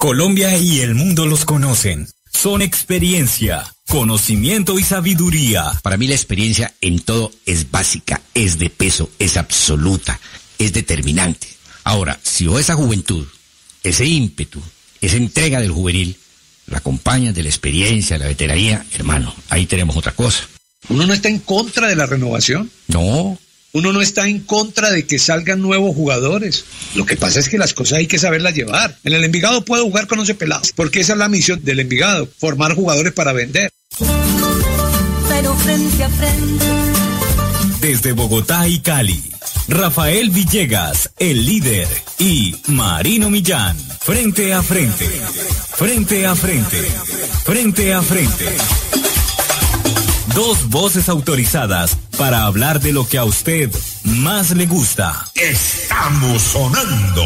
Colombia y el mundo los conocen. Son experiencia, conocimiento y sabiduría. Para mí la experiencia en todo es básica, es de peso, es absoluta, es determinante. Ahora, si vos esa juventud, ese ímpetu, esa entrega del juvenil, la acompañas de la experiencia, de la veteranía, hermano, ahí tenemos otra cosa. ¿Uno no está en contra de la renovación? No. Uno no está en contra de que salgan nuevos jugadores. Lo que pasa es que las cosas hay que saberlas llevar. En el Envigado puedo jugar con 11 pelados, porque esa es la misión del Envigado, formar jugadores para vender. Pero frente a frente. Desde Bogotá y Cali, Rafael Villegas, el líder, y Marino Millán, frente a frente, frente a frente, frente a frente. Dos voces autorizadas para hablar de lo que a usted más le gusta. Estamos sonando.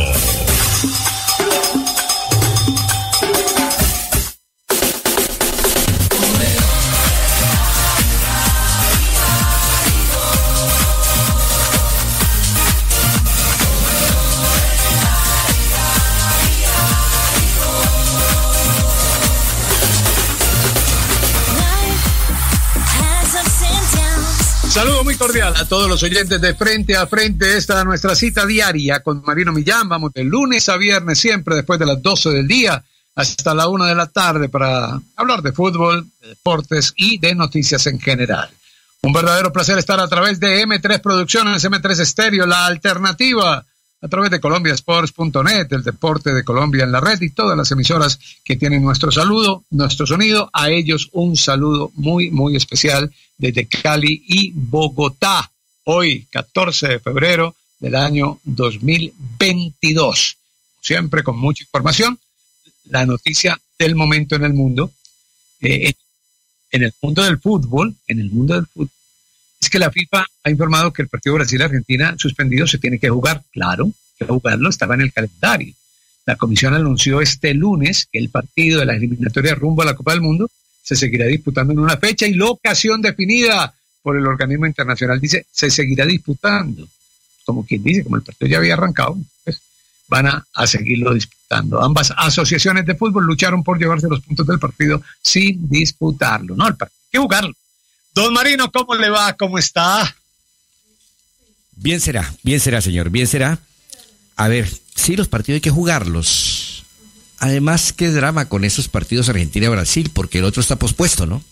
Saludo muy cordial a todos los oyentes de Frente a Frente. Esta es nuestra cita diaria con Marino Millán. Vamos de lunes a viernes, siempre después de las 12 del día hasta la 1 de la tarde para hablar de fútbol, de deportes y de noticias en general. Un verdadero placer estar a través de M3 Producciones, M3 Estéreo, la alternativa, a través de colombiasports.net, el deporte de Colombia en la red y todas las emisoras que tienen nuestro saludo, nuestro sonido. A ellos un saludo muy, muy especial desde Cali y Bogotá. Hoy, 14 de febrero del año 2022. Siempre con mucha información. La noticia del momento en el mundo. En el mundo del fútbol, es que la FIFA ha informado que el partido Brasil-Argentina suspendido se tiene que jugar. Claro, que jugarlo estaba en el calendario. La comisión anunció este lunes que el partido de la eliminatoria rumbo a la Copa del Mundo se seguirá disputando en una fecha y locación definida por el organismo internacional. Dice, se seguirá disputando. Como quien dice, como el partido ya había arrancado, pues van a seguirlo disputando. Ambas asociaciones de fútbol lucharon por llevarse los puntos del partido sin disputarlo. No, el partido hay que jugarlo. Don Marino, ¿cómo le va? ¿Cómo está? Bien será, señor, bien será. A ver, sí, los partidos hay que jugarlos. Además, qué drama con esos partidos Argentina-Brasil, porque el otro está pospuesto, ¿no?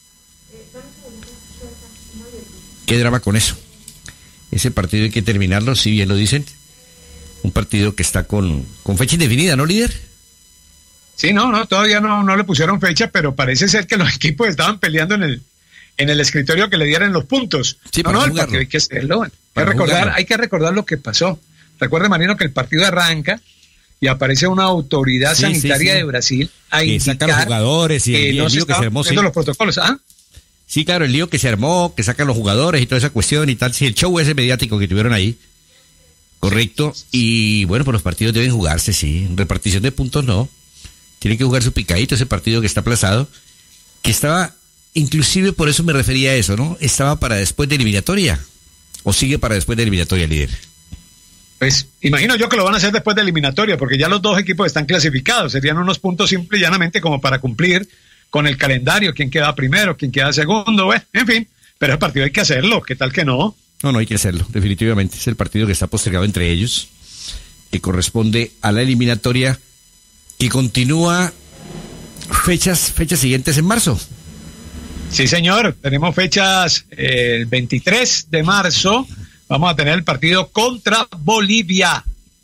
Qué drama con eso. Ese partido hay que terminarlo, si bien lo dicen. Un partido que está con fecha indefinida, ¿no, líder? Sí, no, todavía no le pusieron fecha, pero parece ser que los equipos estaban peleando en el escritorio que le dieran los puntos. Sí, no, el partido hay que hacerlo. Hay que recordar lo que pasó. Recuerde, Marino, que el partido arranca y aparece una autoridad sanitaria de Brasil a indicar saca los jugadores y el lío que se armó. Los protocolos, ¿ah? Sí, claro, el lío que se armó, que sacan los jugadores y toda esa cuestión y tal. Sí, el show ese mediático que tuvieron ahí. Correcto. Y bueno, pues los partidos deben jugarse, sí. Repartición de puntos no. Tiene que jugar su picadito ese partido que está aplazado. Que estaba, inclusive por eso me refería a eso, ¿no? Estaba para después de eliminatoria. ¿O sigue para después de eliminatoria, líder? Pues imagino yo que lo van a hacer después de eliminatoria, porque ya los dos equipos están clasificados. Serían unos puntos simple y llanamente como para cumplir con el calendario, quién queda primero, quién queda segundo, en fin. Pero el partido hay que hacerlo, ¿qué tal que no? No, hay que hacerlo, definitivamente. Es el partido que está postergado entre ellos, que corresponde a la eliminatoria, que continúa fechas siguientes en marzo. Sí, señor, tenemos fechas el 23 de marzo. Vamos a tener el partido contra Bolivia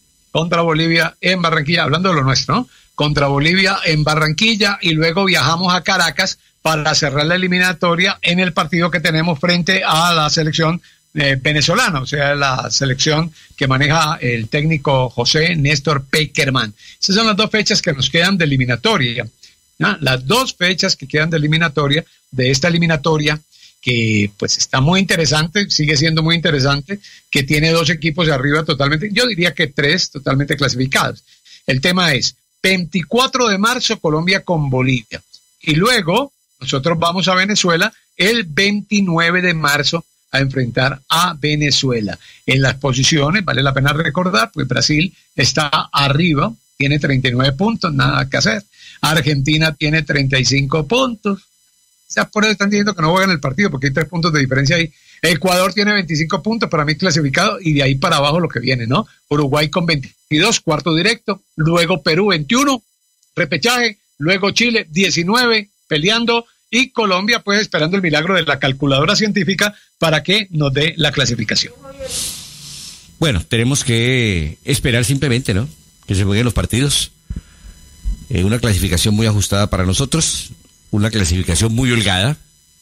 en Barranquilla, hablando de lo nuestro, ¿no? Contra Bolivia en Barranquilla, y luego viajamos a Caracas para cerrar la eliminatoria en el partido que tenemos frente a la selección venezolana, o sea, la selección que maneja el técnico José Néstor Pekerman. Esas son las dos fechas que nos quedan de eliminatoria, ¿no? Las dos fechas que quedan de esta eliminatoria, que pues está muy interesante, sigue siendo muy interesante, que tiene dos equipos de arriba totalmente, yo diría que tres totalmente clasificados. El tema es 24 de marzo Colombia con Bolivia, y luego nosotros vamos a Venezuela el 29 de marzo a enfrentar a Venezuela. En las posiciones, vale la pena recordar, pues Brasil está arriba tiene 39 puntos, nada que hacer. Argentina tiene 35 puntos. O sea, por eso están diciendo que no juegan el partido, porque hay 3 puntos de diferencia ahí. Ecuador tiene 25 puntos, para mí clasificado, y de ahí para abajo lo que viene, ¿no? Uruguay con 22, cuarto directo, luego Perú 21, repechaje, luego Chile 19, peleando, y Colombia pues esperando el milagro de la calculadora científica para que nos dé la clasificación. Bueno, tenemos que esperar simplemente, ¿no? Que se jueguen los partidos. Una clasificación muy ajustada para nosotros, una clasificación muy holgada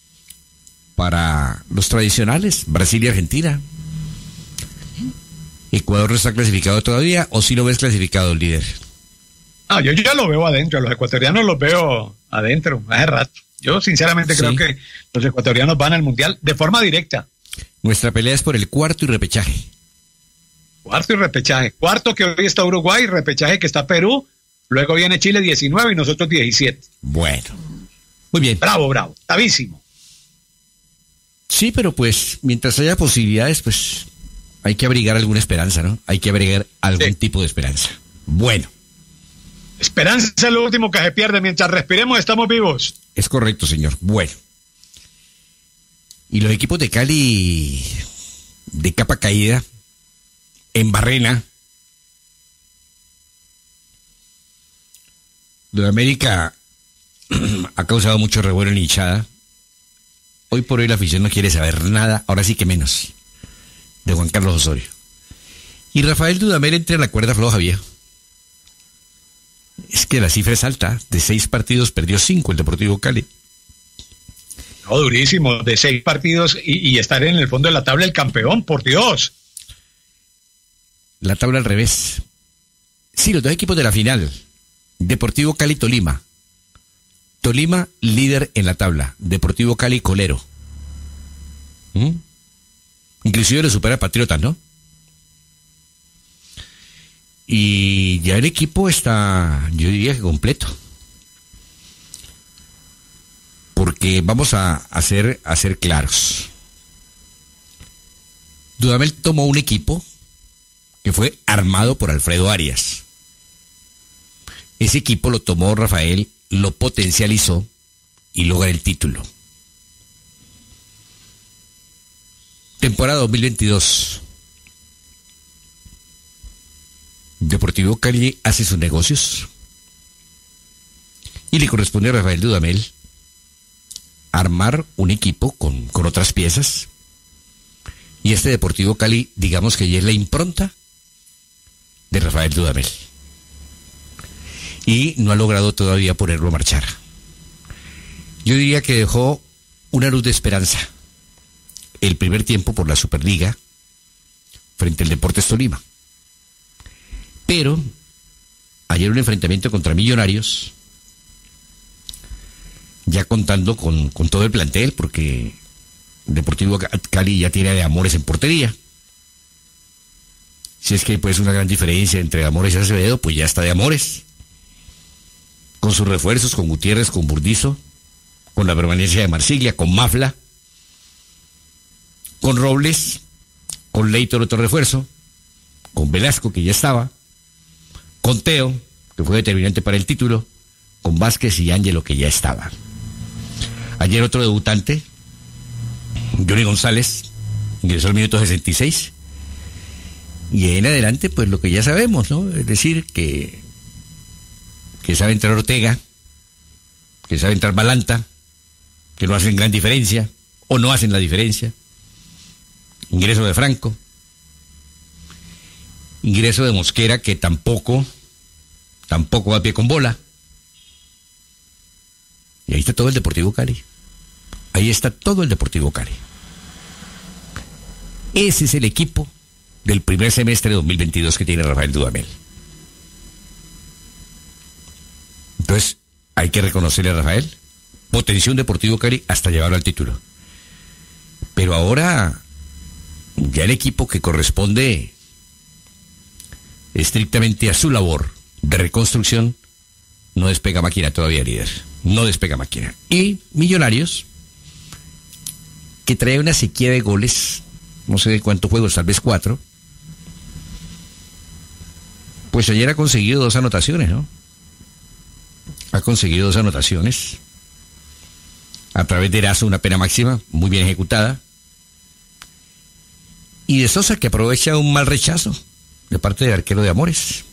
para los tradicionales, Brasil y Argentina. ¿Ecuador no está clasificado todavía o si lo ves clasificado, líder? Yo ya lo veo adentro, los ecuatorianos los veo adentro, hace rato. Yo sinceramente creo que los ecuatorianos van al Mundial de forma directa. Nuestra pelea es por el cuarto y repechaje. Cuarto y repechaje. Cuarto que hoy está Uruguay, repechaje que está Perú, luego viene Chile 19 y nosotros 17. Bueno, muy bien. Bravo, bravísimo. Sí, pero pues mientras haya posibilidades, pues hay que abrigar alguna esperanza, ¿no? Hay que abrigar algún tipo de esperanza. Bueno. Esperanza es lo último que se pierde. Mientras respiremos, estamos vivos. Es correcto, señor. Bueno. Y los equipos de Cali de capa caída, en Barrena, de América ha causado mucho revuelo en hinchada. Hoy por hoy la afición no quiere saber nada, ahora sí que menos, de Juan Carlos Osorio. Y Rafael Dudamel entra en la cuerda floja, viejo. Es que la cifra es alta. De 6 partidos perdió 5 el Deportivo Cali. No, durísimo. De 6 partidos y estar en el fondo de la tabla el campeón, por Dios. La tabla al revés. Sí, los 2 equipos de la final. Deportivo Cali Tolima. Tolima líder en la tabla. Deportivo Cali colero. Inclusive le supera a Patriotas, ¿no? Y ya el equipo está, yo diría que completo. Porque vamos a ser claros. Dudamel tomó un equipo que fue armado por Alfredo Arias. Ese equipo lo tomó Rafael, lo potencializó y logra el título. Temporada 2022. Deportivo Cali hace sus negocios y le corresponde a Rafael Dudamel armar un equipo con otras piezas, y este Deportivo Cali, digamos que ya es la impronta de Rafael Dudamel y no ha logrado todavía ponerlo a marchar. Yo diría que dejó una luz de esperanza el primer tiempo por la Superliga frente al Deportes Tolima. Pero ayer un enfrentamiento contra Millonarios, ya contando con todo el plantel, porque Deportivo Cali ya tiene de Amores en portería. Si es que pues una gran diferencia entre Amores y Acevedo, pues ya está de Amores. Con sus refuerzos, con Gutiérrez, con Burdizo, con la permanencia de Marsiglia, con Mafla, con Robles, con Leitor otro refuerzo, con Velasco que ya estaba, con Teo, que fue determinante para el título, con Vázquez y Ángelo, que ya estaba. Ayer otro debutante, Johnny González, ingresó al minuto 66. Y en adelante, pues lo que ya sabemos, ¿no? Es decir, que sabe entrar Ortega, que sabe entrar Balanta, que no hacen gran diferencia, o no hacen la diferencia. Ingreso de Franco. Ingreso de Mosquera, que tampoco va a pie con bola. Y ahí está todo el Deportivo Cali. Ahí está todo el Deportivo Cali. Ese es el equipo del primer semestre de 2022 que tiene Rafael Dudamel. Entonces, hay que reconocerle a Rafael. Potenció un Deportivo Cali hasta llevarlo al título. Pero ahora, ya el equipo que corresponde estrictamente a su labor de reconstrucción, no despega máquina todavía, líder. No despega máquina. Y Millonarios, que trae una sequía de goles, no sé de cuántos juegos, tal vez 4, Pues ayer ha conseguido 2 anotaciones, ¿no? Ha conseguido 2 anotaciones. A través de Erazo, una pena máxima, muy bien ejecutada. Y de Sosa, que aprovecha un mal rechazo de parte del arquero de Amores.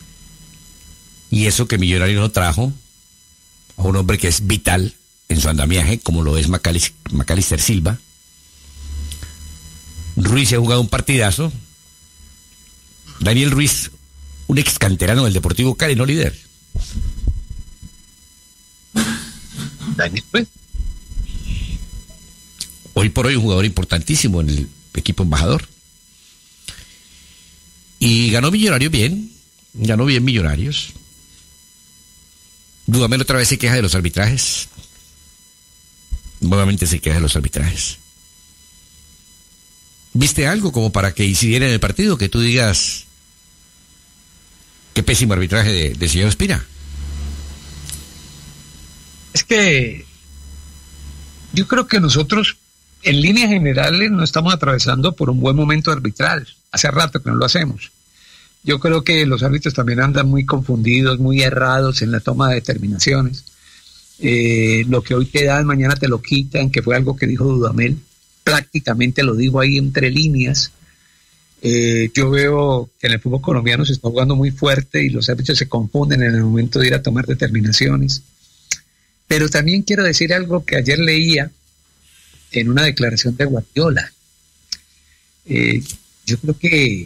Y eso que Millonarios no trajo a un hombre que es vital en su andamiaje, como lo es Macalister Silva. Ruiz ha jugado un partidazo. Daniel Ruiz, un ex canterano del Deportivo Cali, no líder. Daniel Ruiz. Hoy por hoy un jugador importantísimo en el equipo embajador. Y ganó Millonarios bien. Ganó bien Millonarios. Dudamel otra vez se queja de los arbitrajes. Nuevamente se queja de los arbitrajes. ¿Viste algo como para que incidiera en el partido? Que tú digas, qué pésimo arbitraje de señor Espina. Es que yo creo que nosotros, en líneas generales, no estamos atravesando por un buen momento arbitral. Hace rato que no lo hacemos. Yo creo que los árbitros también andan muy confundidos, muy errados en la toma de determinaciones. Lo que hoy te dan, mañana te lo quitan, que fue algo que dijo Dudamel. Prácticamente lo digo ahí entre líneas. Yo veo que en el fútbol colombiano se está jugando muy fuerte y los árbitros se confunden en el momento de ir a tomar determinaciones. Pero también quiero decir algo que ayer leía en una declaración de Guardiola. Yo creo que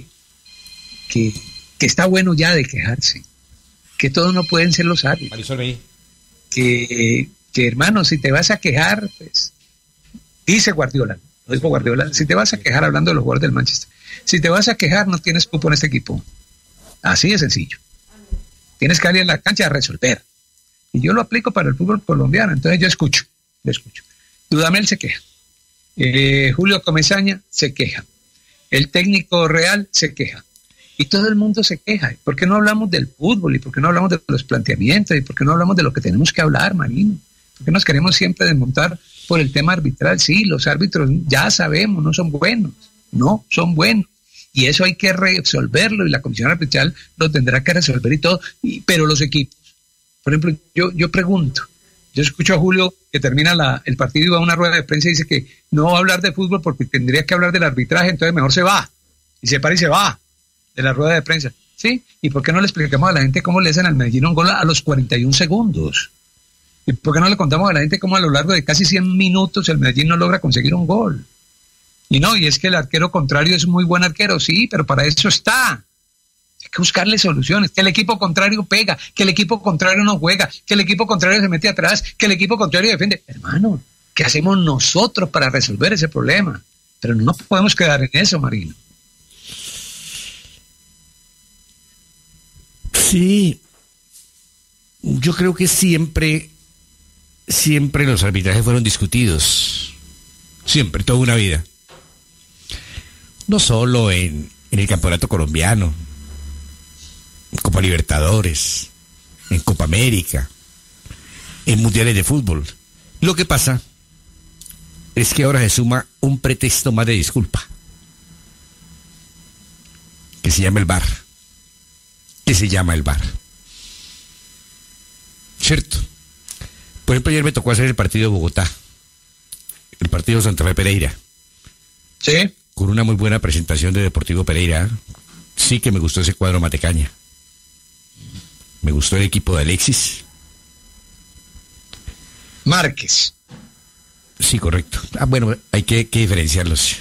está bueno ya de quejarse, que todos no pueden ser los árbitros, que hermano, si te vas a quejar, pues, dice Guardiola, lo dijo Guardiola, si te vas a quejar, hablando de los jugadores del Manchester, si te vas a quejar no tienes cupo en este equipo, así de sencillo, tienes que salir en la cancha a resolver, y yo lo aplico para el fútbol colombiano, entonces yo escucho. Dudamel se queja, Julio Comesaña se queja, el técnico Real se queja, y todo el mundo se queja. ¿Por qué no hablamos del fútbol? ¿Y por qué no hablamos de los planteamientos? ¿Y por qué no hablamos de lo que tenemos que hablar, Marino? ¿Por qué nos queremos siempre desmontar por el tema arbitral? Sí, los árbitros ya sabemos, no son buenos. No, son buenos. Y eso hay que resolverlo y la comisión arbitral lo tendrá que resolver y todo. Pero los equipos, por ejemplo, yo pregunto, yo escucho a Julio que termina el partido y va a una rueda de prensa y dice que no va a hablar de fútbol porque tendría que hablar del arbitraje, entonces mejor se va. Y se para y se va de la rueda de prensa, ¿sí? ¿Y por qué no le explicamos a la gente cómo le hacen al Medellín un gol a los 41 segundos? ¿Y por qué no le contamos a la gente cómo a lo largo de casi 100 minutos el Medellín no logra conseguir un gol? Y es que el arquero contrario es muy buen arquero, sí, pero para eso está. Hay que buscarle soluciones, que el equipo contrario pega, que el equipo contrario no juega, que el equipo contrario se mete atrás, que el equipo contrario defiende. Hermano, ¿qué hacemos nosotros para resolver ese problema? Pero no podemos quedar en eso, Marino. Sí, yo creo que siempre los arbitrajes fueron discutidos, siempre, toda una vida. No solo en el campeonato colombiano, en Copa Libertadores, en Copa América, en mundiales de fútbol. Lo que pasa es que ahora se suma un pretexto más de disculpa, que se llama el VAR. ¿Cierto? Por ejemplo, ayer me tocó hacer el partido de Bogotá, el partido Santa Fe Pereira. Sí. Con una muy buena presentación de Deportivo Pereira. Sí que me gustó ese cuadro Matecaña. Me gustó el equipo de Alexis. Márquez. Sí, correcto. Bueno, hay que diferenciarlos.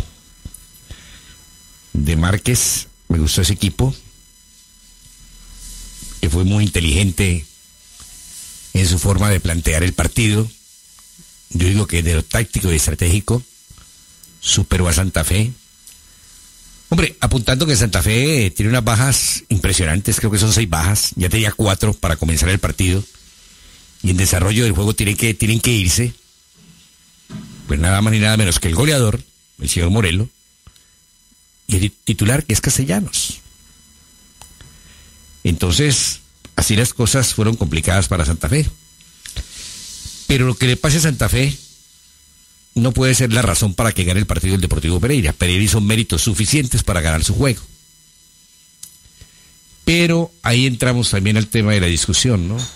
De Márquez, me gustó ese equipo, que fue muy inteligente en su forma de plantear el partido. Yo digo que de lo táctico y estratégico superó a Santa Fe. Hombre, apuntando que Santa Fe tiene unas bajas impresionantes, creo que son 6 bajas, ya tenía 4 para comenzar el partido, y en desarrollo del juego tienen que irse, pues nada más ni nada menos que el goleador, el señor Morelo, y el titular, que es Castellanos. Entonces, así las cosas fueron complicadas para Santa Fe. Pero lo que le pase a Santa Fe no puede ser la razón para que gane el partido del Deportivo Pereira. Pereira hizo méritos suficientes para ganar su juego. Pero ahí entramos también al tema de la discusión, ¿no?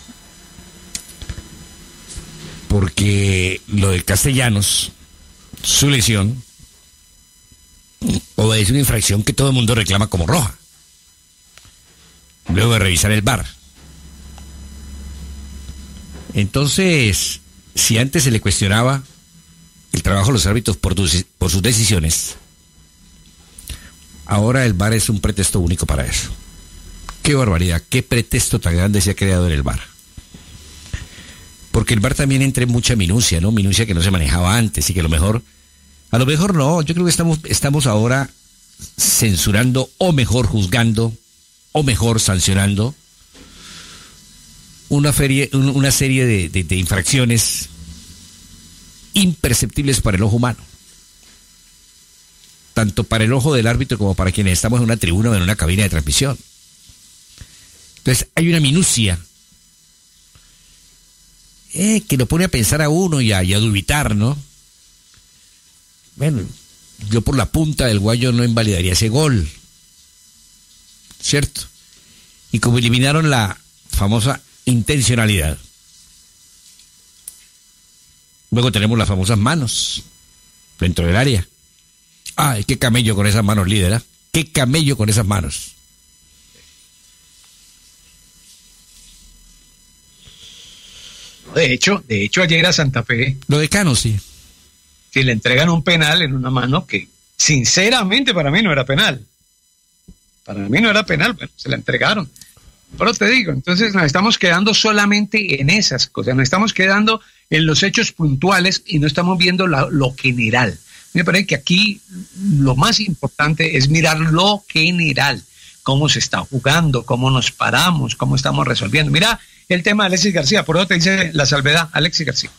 Porque lo de Castellanos, su lesión, obedece una infracción que todo el mundo reclama como roja. Luego de revisar el VAR. Entonces, si antes se le cuestionaba el trabajo de los árbitros por sus decisiones, ahora el VAR es un pretexto único para eso. Qué barbaridad, qué pretexto tan grande se ha creado en el VAR. Porque el VAR también entra en mucha minucia, ¿no? Minucia que no se manejaba antes y que a lo mejor no, yo creo que estamos ahora censurando o mejor juzgando o mejor sancionando una serie de infracciones imperceptibles para el ojo humano. Tanto para el ojo del árbitro como para quienes estamos en una tribuna o en una cabina de transmisión. Entonces hay una minucia que lo pone a pensar a uno y a dubitar, ¿no? Bueno, yo por la punta del guayo no invalidaría ese gol, ¿cierto? Y como eliminaron la famosa intencionalidad, luego tenemos las famosas manos dentro del área. Ay, qué camello con esas manos, líder, ¿eh? Qué camello con esas manos. De hecho, ayer a Santa Fe, Lo de Cano, sí. que le entregan un penal en una mano que, sinceramente, para mí no era penal. Para mí no era penal, bueno, se la entregaron. Pero te digo, entonces nos estamos quedando solamente en esas cosas, nos estamos quedando en los hechos puntuales y no estamos viendo lo general. Me parece que aquí lo más importante es mirar lo general, cómo se está jugando, cómo nos paramos, cómo estamos resolviendo. Mira el tema de Alexis García, por eso te dice la salvedad, Alexis García.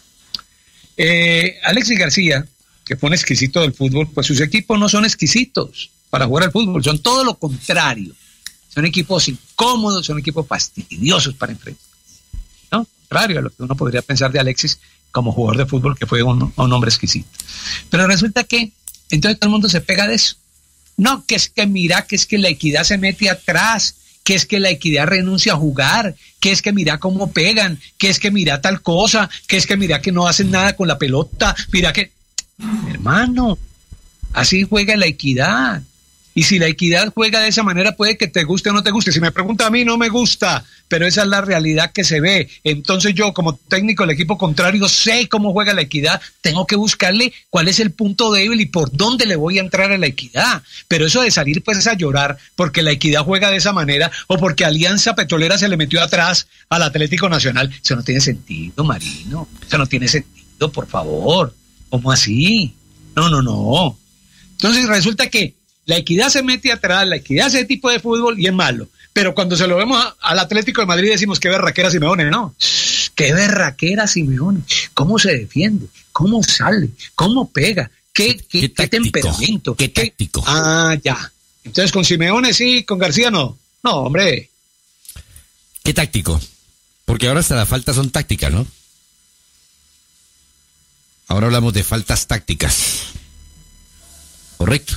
Alexis García, que fue un exquisito del fútbol, pues sus equipos no son exquisitos para jugar al fútbol, son todo lo contrario. Son equipos incómodos, son equipos fastidiosos para enfrentar. ¿No? Contrario a lo que uno podría pensar de Alexis como jugador de fútbol, que fue un hombre exquisito. Pero resulta que entonces todo el mundo se pega de eso. No, que es que mira, que es que la Equidad se mete atrás, que es que la Equidad renuncia a jugar, que es que mira cómo pegan, que es que mira tal cosa, que es que mira que no hacen nada con la pelota, mira que... Hermano, así juega la Equidad. Y si la Equidad juega de esa manera, puede que te guste o no te guste. Si me pregunta a mí, no me gusta, pero esa es la realidad que se ve. Entonces yo, como técnico del equipo contrario, sé cómo juega la Equidad. Tengo que buscarle cuál es el punto débil y por dónde le voy a entrar a la Equidad. Pero eso de salir pues a llorar porque la Equidad juega de esa manera o porque Alianza Petrolera se le metió atrás al Atlético Nacional, eso no tiene sentido, Marino. Eso no tiene sentido, por favor. ¿Cómo así? No. Entonces resulta que la Equidad se mete atrás, la Equidad hace tipo de fútbol y es malo. Pero cuando se lo vemos al Atlético de Madrid decimos qué berraquera Simeone, ¿no? Qué berraquera Simeone. ¿Cómo se defiende? ¿Cómo sale? ¿Cómo pega? ¿Qué temperamento? ¿Qué táctico? Ya. Entonces con Simeone sí, con García no. No, hombre. ¿Qué táctico? Porque ahora hasta las faltas son tácticas, ¿no? Ahora hablamos de faltas tácticas. Correcto.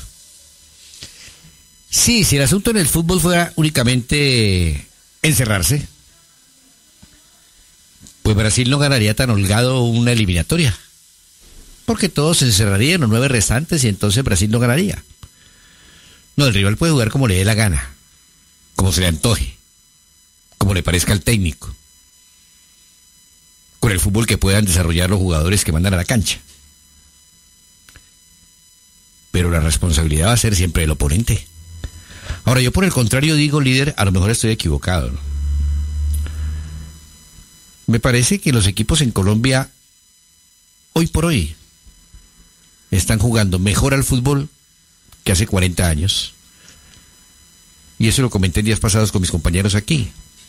Sí, si el asunto en el fútbol fuera únicamente encerrarse, pues Brasil no ganaría tan holgado una eliminatoria. Porque todos se encerrarían, los 9 restantes, y entonces Brasil no ganaría. No, el rival puede jugar como le dé la gana, como se le antoje, como le parezca al técnico, con el fútbol que puedan desarrollar los jugadores que mandan a la cancha. Pero la responsabilidad va a ser siempre del oponente. Ahora, yo por el contrario digo, líder, a lo mejor estoy equivocado, ¿no? Me parece que los equipos en Colombia, hoy por hoy, están jugando mejor al fútbol que hace 40 años. Y eso lo comenté en días pasados con mis compañeros aquí.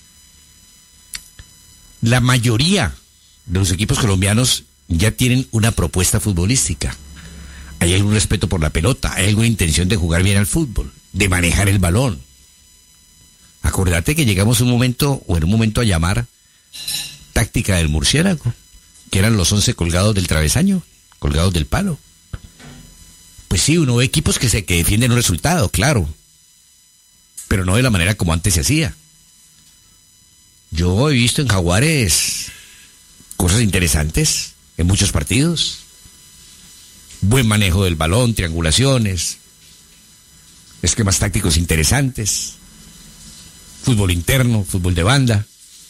La mayoría de los equipos colombianos ya tienen una propuesta futbolística. Hay algún respeto por la pelota, hay alguna intención de jugar bien al fútbol, de manejar el balón. Acordate que llegamos en un momento a llamar táctica del murciélago, que eran los 11 colgados del travesaño, colgados del palo. Pues sí, uno ve equipos que defienden un resultado, claro, pero no de la manera como antes se hacía. Yo he visto en Jaguares cosas interesantes en muchos partidos. Buen manejo del balón, triangulaciones, esquemas tácticos interesantes, fútbol interno, fútbol de banda.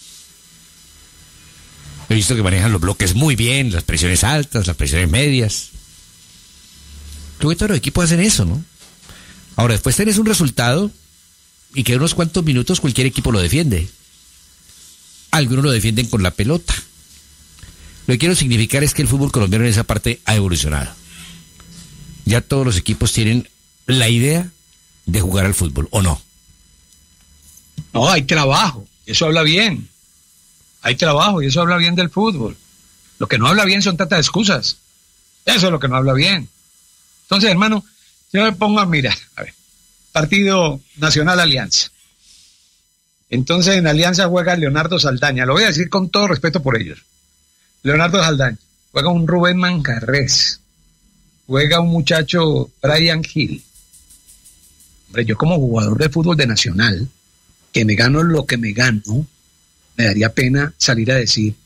He visto que manejan los bloques muy bien, las presiones altas, las presiones medias. Creo que todos los equipos hacen eso, ¿no? Ahora, después tenés un resultado y que en unos cuantos minutos cualquier equipo lo defiende. Algunos lo defienden con la pelota. Lo que quiero significar es que el fútbol colombiano en esa parte ha evolucionado. Ya todos los equipos tienen la idea de jugar al fútbol, ¿o no? No, hay trabajo, eso habla bien. Hay trabajo y eso habla bien del fútbol. Lo que no habla bien son tantas excusas. Eso es lo que no habla bien. Entonces, hermano, yo me pongo a mirar, a ver, Partido Nacional Alianza. Entonces, en Alianza juega Leonardo Saldaña. Lo voy a decir con todo respeto por ellos. Leonardo Saldaña. Juega un Rubén Mancarrés. Juega un muchacho Brian Hill. Hombre, yo como jugador de fútbol de Nacional, que me gano lo que me gano, me daría pena salir a decir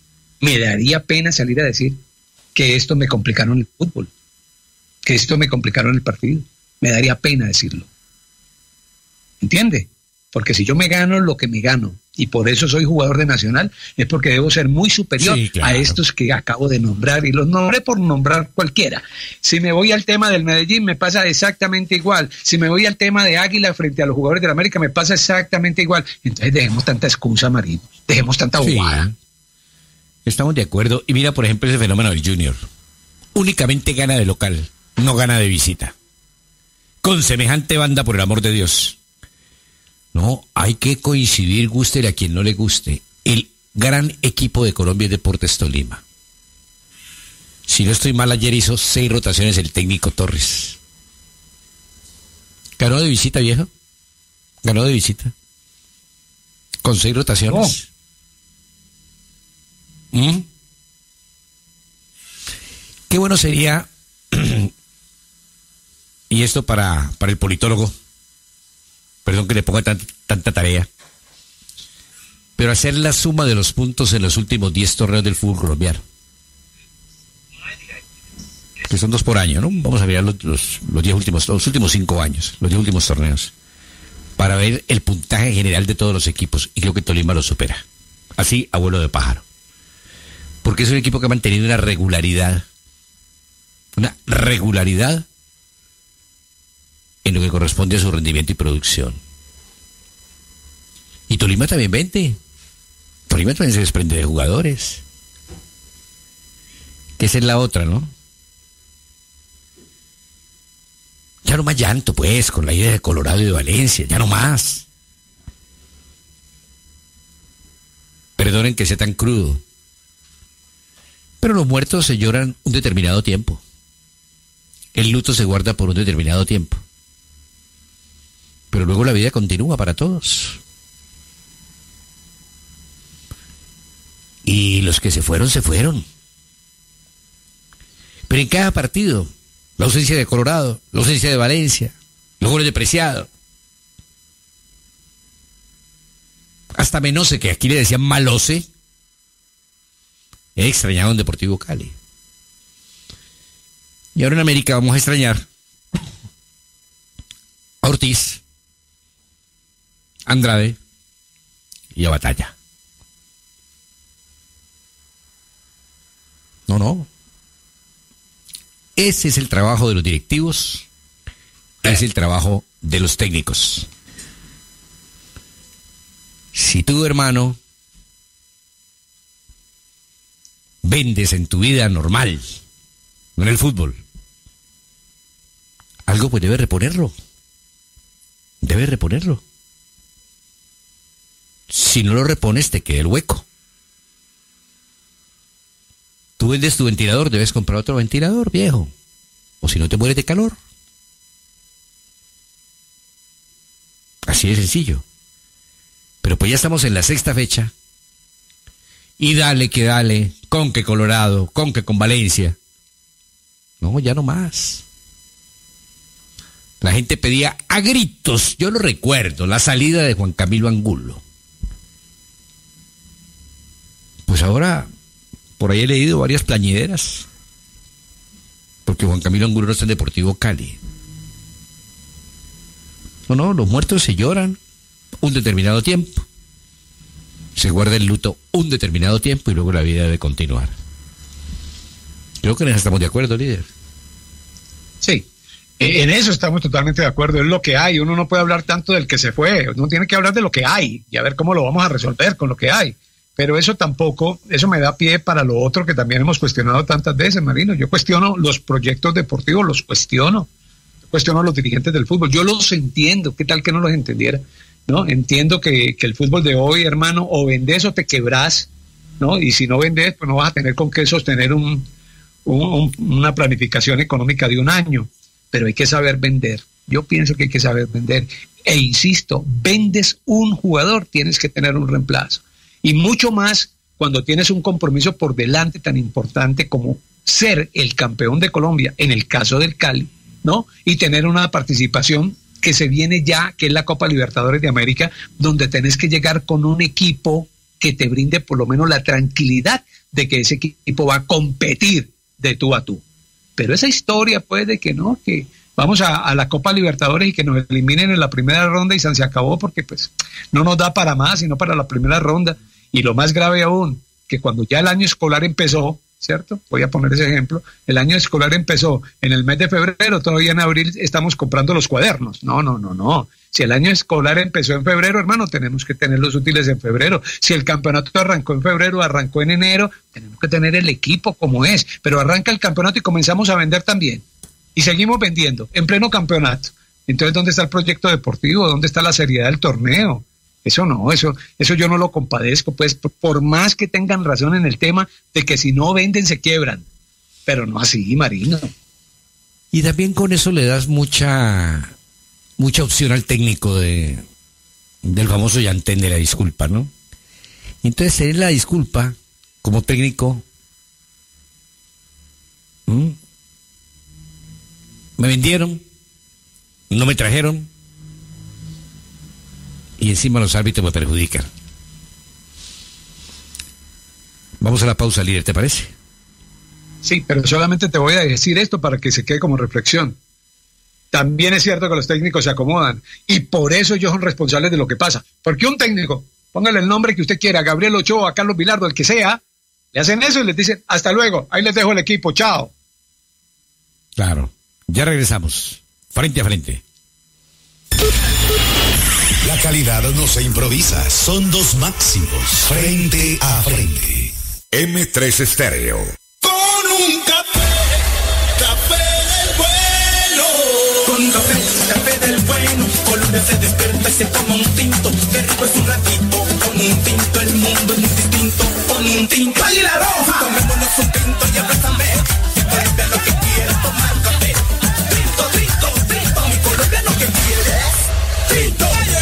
que esto me complicaron el fútbol, que esto me complicaron el partido. Me daría pena decirlo. ¿Entiende? Porque si yo me gano lo que me gano, y por eso soy jugador de Nacional, es porque debo ser muy superior, sí, claro, a estos que acabo de nombrar, y los nombré por nombrar cualquiera. Si me voy al tema del Medellín, me pasa exactamente igual. Si me voy al tema de Águila frente a los jugadores de la América, me pasa exactamente igual. Entonces dejemos tanta excusa, Marino, dejemos tanta bobada. Sí, estamos de acuerdo. Y mira, por ejemplo, ese fenómeno del Junior. Únicamente gana de local, no gana de visita. Con semejante banda, por el amor de Dios. No, hay que coincidir, gústele a quien no le guste. El gran equipo de Colombia es Deportes Tolima. Si no estoy mal, ayer hizo 6 rotaciones el técnico Torres. ¿Ganó de visita, viejo? Ganó de visita. Con 6 rotaciones. Oh. Qué bueno sería, y esto para el politólogo, perdón que le ponga tanta tarea, pero hacer la suma de los puntos en los últimos 10 torneos del fútbol colombiano, que son 2 por año, ¿no? Vamos a mirar los últimos 5 años, los 10 últimos torneos, para ver el puntaje general de todos los equipos, y creo que Tolima lo supera. Así, abuelo de pájaro. Porque es un equipo que ha mantenido una regularidad en lo que corresponde a su rendimiento y producción. Y Tolima también vende. Tolima también se desprende de jugadores. Que esa es la otra, ¿no? Ya no más llanto, pues, con la idea de Colorado y de Valencia. Ya no más. Perdonen que sea tan crudo. Pero los muertos se lloran un determinado tiempo. El luto se guarda por un determinado tiempo. Pero luego la vida continúa para todos. Y los que se fueron, se fueron. Pero en cada partido, la ausencia de Colorado, la ausencia de Valencia, los goles de Preciado. Hasta Menose, que aquí le decían Malose, he extrañado en Deportivo Cali. Y ahora en América vamos a extrañar a Ortiz, Andrade y a Batalla. No. Ese es el trabajo de los directivos, es el trabajo de los técnicos. Si tú, hermano, vendes en tu vida normal, no en el fútbol, algo pues debes reponerlo. Debes reponerlo. Si no lo repones, te queda el hueco. Tú vendes tu ventilador, debes comprar otro ventilador, viejo. O si no, te mueres de calor. Así de sencillo. Pero pues ya estamos en la 6ª fecha. Y dale que dale, con que Colorado, con que con Valencia. No, ya no más. La gente pedía a gritos, yo lo recuerdo, la salida de Juan Camilo Angulo. pues ahora, por ahí he leído varias plañideras, porque Juan Camilo Angulo no está en Deportivo Cali. No, los muertos se lloran un determinado tiempo, se guarda el luto un determinado tiempo y luego la vida debe continuar. Creo que en eso estamos de acuerdo, líder. Sí, en eso estamos totalmente de acuerdo, es lo que hay, uno no puede hablar tanto del que se fue, uno tiene que hablar de lo que hay y a ver cómo lo vamos a resolver con lo que hay. Pero eso tampoco, eso me da pie para lo otro que también hemos cuestionado tantas veces, Marino. Yo cuestiono los proyectos deportivos, los cuestiono a los dirigentes del fútbol. Yo los entiendo, ¿qué tal que no los entendiera? ¿No? Entiendo que el fútbol de hoy, hermano, o vendés o te quebrás, ¿no? Y si no vendés, pues no vas a tener con qué sostener una planificación económica de un año. Pero hay que saber vender. Yo pienso que hay que saber vender. E insisto, vendes un jugador, tienes que tener un reemplazo. Y mucho más cuando tienes un compromiso por delante tan importante como ser el campeón de Colombia, en el caso del Cali, ¿no? Y tener una participación que se viene ya, que es la Copa Libertadores de América, donde tenés que llegar con un equipo que te brinde por lo menos la tranquilidad de que ese equipo va a competir de tú a tú. Pero esa historia, pues, de que no, que vamos a la Copa Libertadores y que nos eliminen en la primera ronda y se acabó porque pues no nos da para más, sino para la primera ronda. Y lo más grave aún, que cuando ya el año escolar empezó, ¿cierto? Voy a poner ese ejemplo, el año escolar empezó en el mes de febrero, todavía en abril estamos comprando los cuadernos. No. Si el año escolar empezó en febrero, hermano, tenemos que tener los útiles en febrero. Si el campeonato arrancó en febrero, arrancó en enero, tenemos que tener el equipo como es. Pero arranca el campeonato y comenzamos a vender también. Y seguimos vendiendo en pleno campeonato. Entonces, ¿dónde está el proyecto deportivo? ¿Dónde está la seriedad del torneo? Eso no, eso yo no lo compadezco, pues por más que tengan razón en el tema de que si no venden se quiebran, pero no así, Marino. Y también con eso le das mucha opción al técnico del famoso llantén de la disculpa, ¿no? Entonces tener la disculpa como técnico, me vendieron, no me trajeron, y encima los árbitros me perjudican. Vamos a la pausa, líder, ¿te parece? Sí, pero solamente te voy a decir esto para que se quede como reflexión. También es cierto que los técnicos se acomodan y por eso ellos son responsables de lo que pasa. Porque un técnico, póngale el nombre que usted quiera, Gabriel Ochoa, Carlos Bilardo, el que sea, le hacen eso y les dicen, hasta luego, ahí les dejo el equipo, chao. Claro, ya regresamos, frente a frente. La calidad no se improvisa, son dos máximos, frente a frente. M3 Estéreo. Con un café del bueno. Con un café del bueno. Colombia se despierta y se toma un tinto. Qué rico es un ratito. Con un tinto el mundo es muy distinto. Con un tinto. ¡Águila Roja! Tomémonos un tinto y abrázame. Colombia lo que quiere es tomar café. Tinto. Mi Colombia lo que quiere es tinto.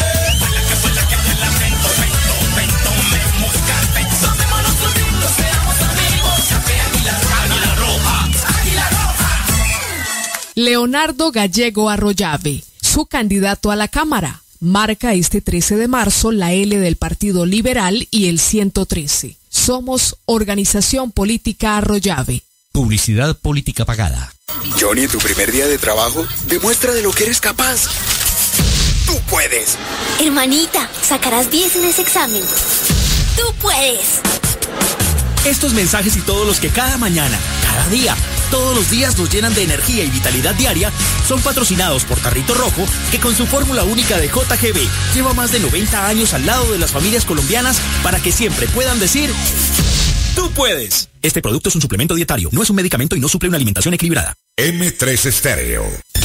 Leonardo Gallego Arroyave, su candidato a la Cámara, marca este 13 de marzo la L del Partido Liberal y el 113. Somos Organización Política Arroyave. Publicidad política pagada. Johnny, en tu primer día de trabajo, demuestra de lo que eres capaz. ¡Tú puedes! Hermanita, sacarás 10 en ese examen. ¡Tú puedes! Estos mensajes y todos los que cada mañana, cada día, todos los días nos llenan de energía y vitalidad diaria son patrocinados por Tarrito Rojo, que con su fórmula única de JGB lleva más de 90 años al lado de las familias colombianas para que siempre puedan decir ¡tú puedes! Este producto es un suplemento dietario, no es un medicamento y no suple una alimentación equilibrada. M3 Estéreo.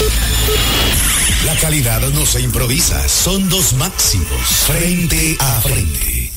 La calidad no se improvisa, son dos máximos, frente a frente.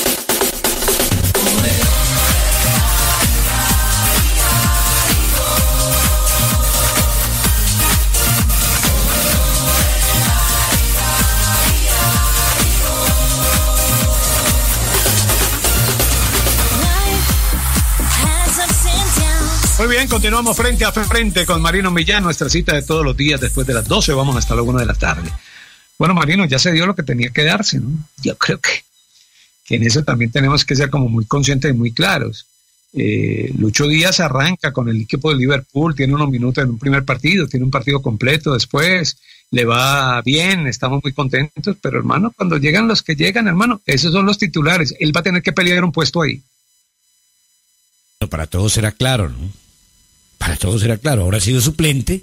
Muy bien, continuamos frente a frente con Marino Millán, nuestra cita de todos los días después de las 12, vamos hasta la 1 de la tarde. Bueno, Marino, ya se dio lo que tenía que darse, ¿no? Yo creo que que en eso también tenemos que ser como muy conscientes y muy claros. Lucho Díaz arranca con el equipo de Liverpool, tiene unos minutos en un primer partido, tiene un partido completo después, le va bien, estamos muy contentos, pero hermano, cuando llegan los que llegan, hermano, esos son los titulares, él va a tener que pelear un puesto ahí. Para todos será claro, ¿no? Para todos será claro, ahora ha sido suplente,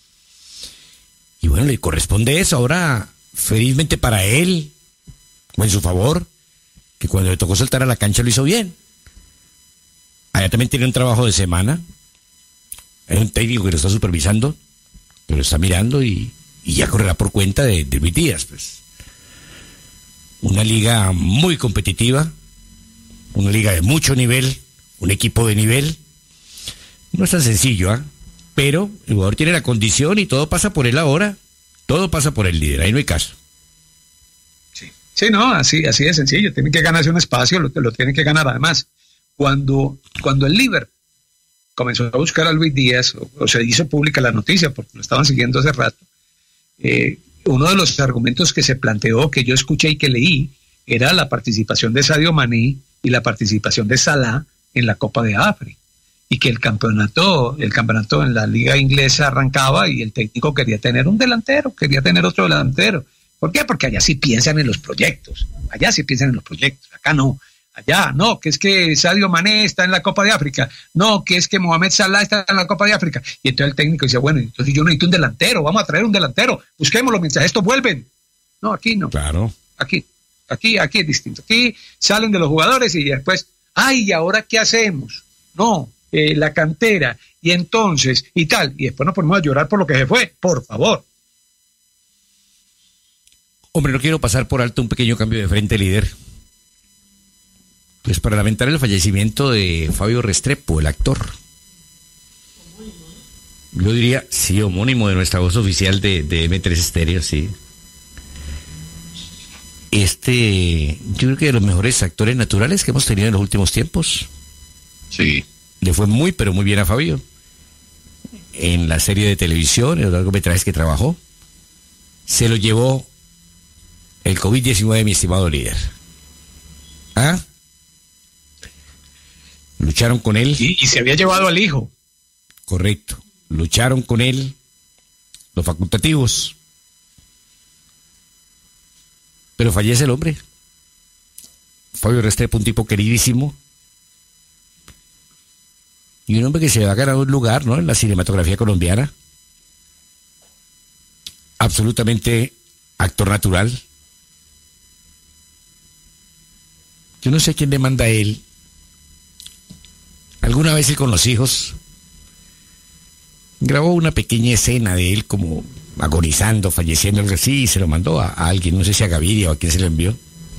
y bueno, le corresponde eso, ahora felizmente para él, o en su favor, que cuando le tocó saltar a la cancha lo hizo bien. Allá también tiene un trabajo de semana. Hay un técnico que lo está supervisando, que lo está mirando y ya correrá por cuenta de Luis Díaz, pues. Una liga muy competitiva, una liga de mucho nivel, un equipo de nivel. No es tan sencillo, ¿eh? Pero el jugador tiene la condición y todo pasa por él ahora. Todo pasa por el líder, ahí no hay caso. Sí, no, así de sencillo. Tiene que ganarse un espacio, lo tiene que ganar además. Cuando el Liverpool comenzó a buscar a Luis Díaz, o se hizo pública la noticia, porque lo estaban siguiendo hace rato, uno de los argumentos que se planteó, que yo escuché y que leí, era la participación de Sadio Mané y la participación de Salah en la Copa de África, y que el campeonato en la liga inglesa arrancaba y el técnico quería tener un delantero, quería tener otro delantero. ¿Por qué? Porque allá sí piensan en los proyectos, acá no. Allá, no, que es que Sadio Mané está en la Copa de África, no, que es que Mohamed Salah está en la Copa de África. Y entonces el técnico dice, bueno, entonces yo necesito un delantero, vamos a traer un delantero, busquémoslo mientras estos vuelven. No, aquí no. Claro. Aquí es distinto. Aquí salen de los jugadores y después, ¿y ahora qué hacemos? No, la cantera, y entonces, y tal, y después nos ponemos a llorar por lo que se fue, por favor. Hombre, no quiero pasar por alto un pequeño cambio de frente, líder. Pues para lamentar el fallecimiento de Fabio Restrepo, el actor. Yo diría, sí, homónimo de nuestra voz oficial de M3 Estéreo, sí. Yo creo que de los mejores actores naturales que hemos tenido en los últimos tiempos. Sí. Le fue muy, pero muy bien a Fabio. En la serie de televisión, en los largometrajes que trabajó. Se lo llevó el COVID-19, mi estimado líder. ¿Ah? Lucharon con él. Y se había llevado al hijo. Correcto. Lucharon con él los facultativos. Pero fallece el hombre. Fabio Restrepo, un tipo queridísimo. Y un hombre que se va a ganar un lugar, ¿no?, en la cinematografía colombiana. Absolutamente actor natural. Yo no sé quién le manda a él. Alguna vez él con los hijos grabó una pequeña escena de él como agonizando, falleciendo, algo así, y se lo mandó a alguien, no sé si a Gaviria o a quién se lo envió.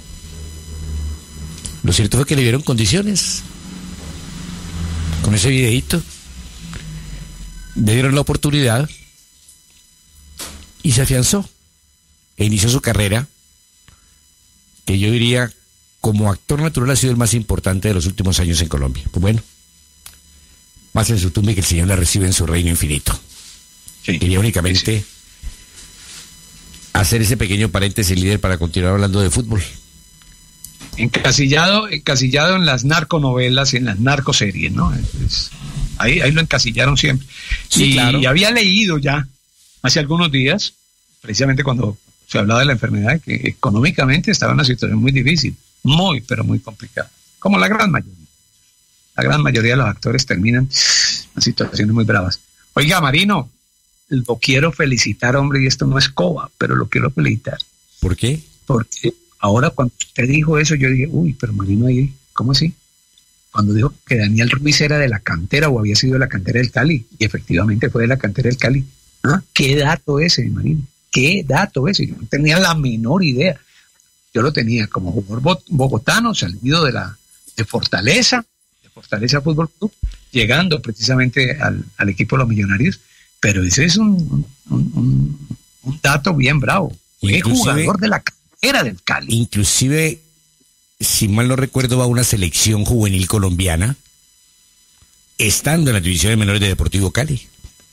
Lo cierto fue que le dieron condiciones con ese videíto, le dieron la oportunidad y se afianzó e inició su carrera, que yo diría como actor natural ha sido el más importante de los últimos años en Colombia. Pues bueno, más en su tumba y que el Señor la recibe en su reino infinito. Sí. Quería únicamente hacer ese pequeño paréntesis, líder, para continuar hablando de fútbol. Encasillado en las narconovelas y en las narcoseries, ¿no? Ahí lo encasillaron siempre. Sí, claro. Y había leído ya hace algunos días, precisamente cuando se hablaba de la enfermedad, que económicamente estaba en una situación muy difícil, muy, pero muy complicada, como la gran mayoría. La gran mayoría de los actores terminan en situaciones muy bravas. Oiga, Marino, lo quiero felicitar, hombre, y esto no es coba, pero lo quiero felicitar. ¿Por qué? Porque ahora cuando usted dijo eso, yo dije, pero Marino, ¿cómo así? Cuando dijo que Daniel Ruiz era de la cantera o había sido de la cantera del Cali, y efectivamente fue de la cantera del Cali. ¿Qué dato ese, Marino? ¿Qué dato ese? Yo no tenía la menor idea. Yo lo tenía como jugador bogotano, salido de Fortaleza Fútbol Club, llegando precisamente al equipo de los Millonarios, pero ese es un dato bien bravo. Fue jugador de la cantera del Cali. Inclusive, si mal no recuerdo, va a una selección juvenil colombiana, estando en la división de menores de Deportivo Cali.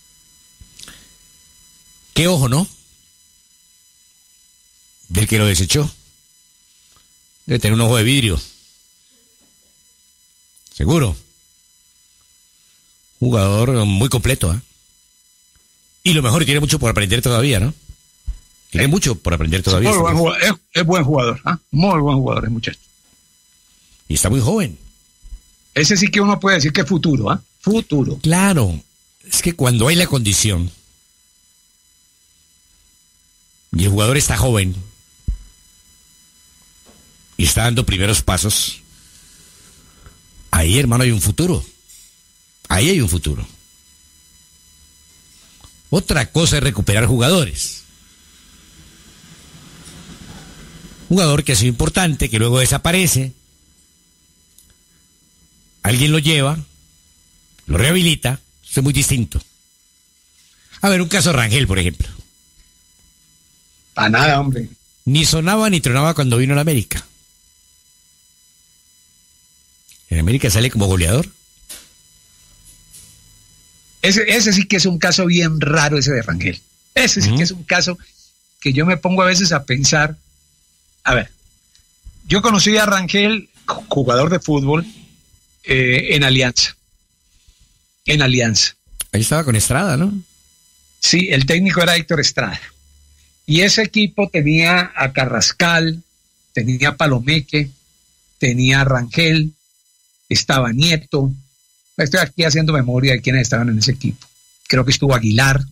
Qué ojo, ¿no? Del que lo desechó. Debe tener un ojo de vidrio. Seguro. Jugador muy completo, ¿eh? Y lo mejor, tiene mucho por aprender todavía, ¿no? Tiene mucho por aprender todavía. Muy buen jugador, es buen jugador, ¿ah? Muy buen jugador, el muchacho. Y está muy joven. Ese sí que uno puede decir que es futuro, ¿ah? Futuro. Claro. Es que cuando hay la condición y el jugador está joven y está dando primeros pasos, ahí, hermano, hay un futuro. Ahí hay un futuro. Otra cosa es recuperar jugadores. Jugador que ha sido importante, que luego desaparece. Alguien lo lleva, lo rehabilita. Eso es muy distinto. A ver, un caso Rangel, por ejemplo. Para nada, hombre. Ni sonaba ni tronaba cuando vino a la América. En América sale como goleador. Ese sí que es un caso bien raro, ese de Rangel. Ese sí que es un caso que yo me pongo a veces a pensar. A ver, yo conocí a Rangel, jugador de fútbol, en Alianza. En Alianza. Ahí estaba con Estrada, ¿no? Sí, el técnico era Héctor Estrada. Y ese equipo tenía a Carrascal, tenía a Palomeque, tenía a Rangel, estaba Nieto. Estoy aquí haciendo memoria de quienes estaban en ese equipo. Creo que estuvo Aguilar.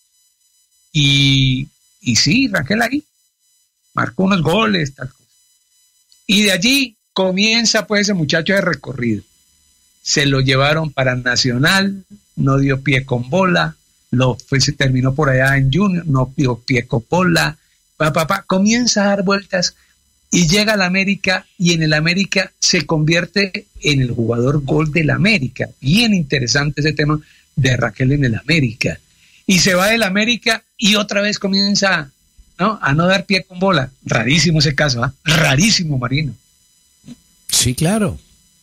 Y sí, Rangel ahí marcó unos goles, tal cosa. Y de allí comienza pues ese muchacho de recorrido. Se lo llevaron para Nacional, no dio pie con bola, se terminó por allá en Junior, no dio pie con bola, comienza a dar vueltas y llega al América, y en el América se convierte en el jugador gol del América. Bien interesante ese tema de Rangel en el América. Y se va del América y otra vez comienza, ¿no?, a no dar pie con bola. Rarísimo ese caso, ¿eh? Rarísimo, Marino. Sí, claro.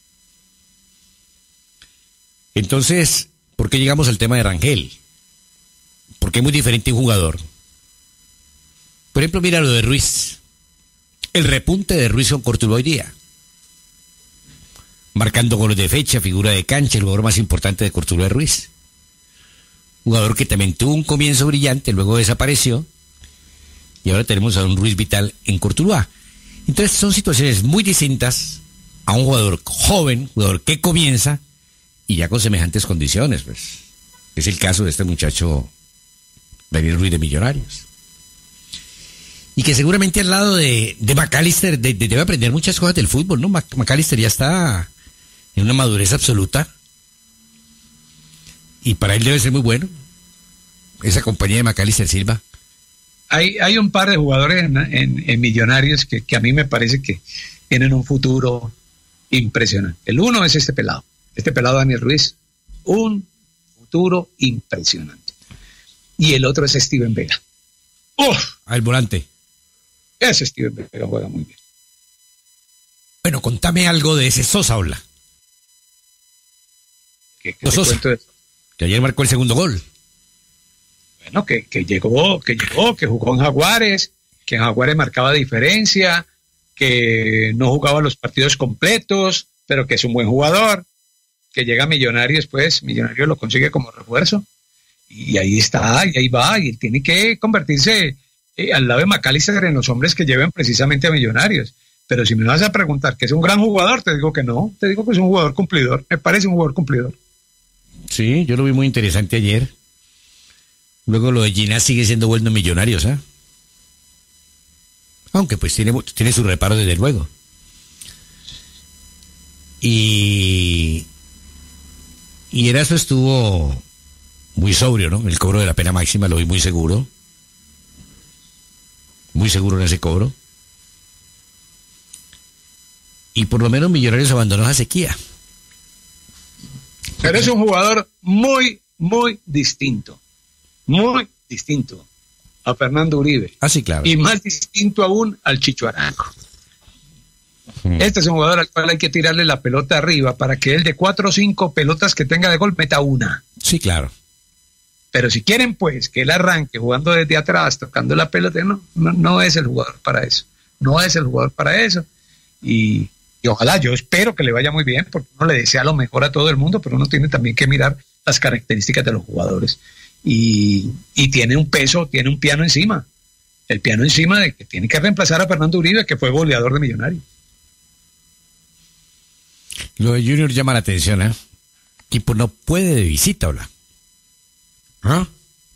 Entonces, ¿por qué llegamos al tema de Rangel? Porque es muy diferente un jugador. Por ejemplo, mira lo de Ruiz. El repunte de Ruiz con Cortuluá hoy día. Marcando goles de fecha, figura de cancha, el jugador más importante de Cortuluá, Ruiz. Jugador que también tuvo un comienzo brillante, luego desapareció. Y ahora tenemos a un Ruiz Vital en Cortuluá. Entonces son situaciones muy distintas a un jugador joven, jugador que comienza y ya con semejantes condiciones, pues. Es el caso de este muchacho Daniel Ruiz de Millonarios. Y que seguramente al lado de McAllister debe aprender muchas cosas del fútbol, ¿no? McAllister ya está en una madurez absoluta. Y para él debe ser muy bueno esa compañía de McAllister Silva. Hay un par de jugadores en Millonarios que a mí me parece que tienen un futuro impresionante. El uno es este pelado Daniel Ruiz, un futuro impresionante. Y el otro es Steven Vega. El volante. Ese Steven Vega juega muy bien. Bueno, contame algo de ese Sosa, Ola. ¿Qué Sosa, que ayer marcó el segundo gol. Bueno, que llegó, que jugó en Jaguares, que en Jaguares marcaba diferencia, que no jugaba los partidos completos, pero que es un buen jugador, que llega a Millonarios, pues Millonarios lo consigue como refuerzo, y ahí está, y ahí va, y tiene que convertirse al lado de McAllister en los hombres que lleven precisamente a Millonarios. Pero si me vas a preguntar que es un gran jugador, te digo que no, te digo que es un jugador cumplidor, me parece un jugador cumplidor. Sí, yo lo vi muy interesante ayer. Luego lo de Ginás sigue siendo bueno en Millonarios, ¿eh? Aunque pues tiene su reparo desde luego. Y Eraso estuvo muy sobrio, ¿no? El cobro de la pena máxima lo vi muy seguro. Muy seguro en ese cobro. Y por lo menos Millonarios abandonó la sequía. Pero es un jugador muy, muy distinto. Muy distinto a Fernando Uribe. Ah, sí, claro. Y más distinto aún al Chicho Arango. Este es un jugador al cual hay que tirarle la pelota arriba para que él de 4 o 5 pelotas que tenga de gol meta una. Sí, claro. Pero si quieren, pues, que él arranque jugando desde atrás, tocando la pelota, no es el jugador para eso. No es el jugador para eso. y ojalá, yo espero que le vaya muy bien, porque uno le desea lo mejor a todo el mundo, pero uno tiene también que mirar las características de los jugadores. Y tiene un peso, tiene un piano encima. El piano encima de que tiene que reemplazar a Fernando Uribe, que fue goleador de Millonarios. Lo de Junior llama la atención, ¿eh? Equipo no puede de visita, ¿hola? ¿Ah?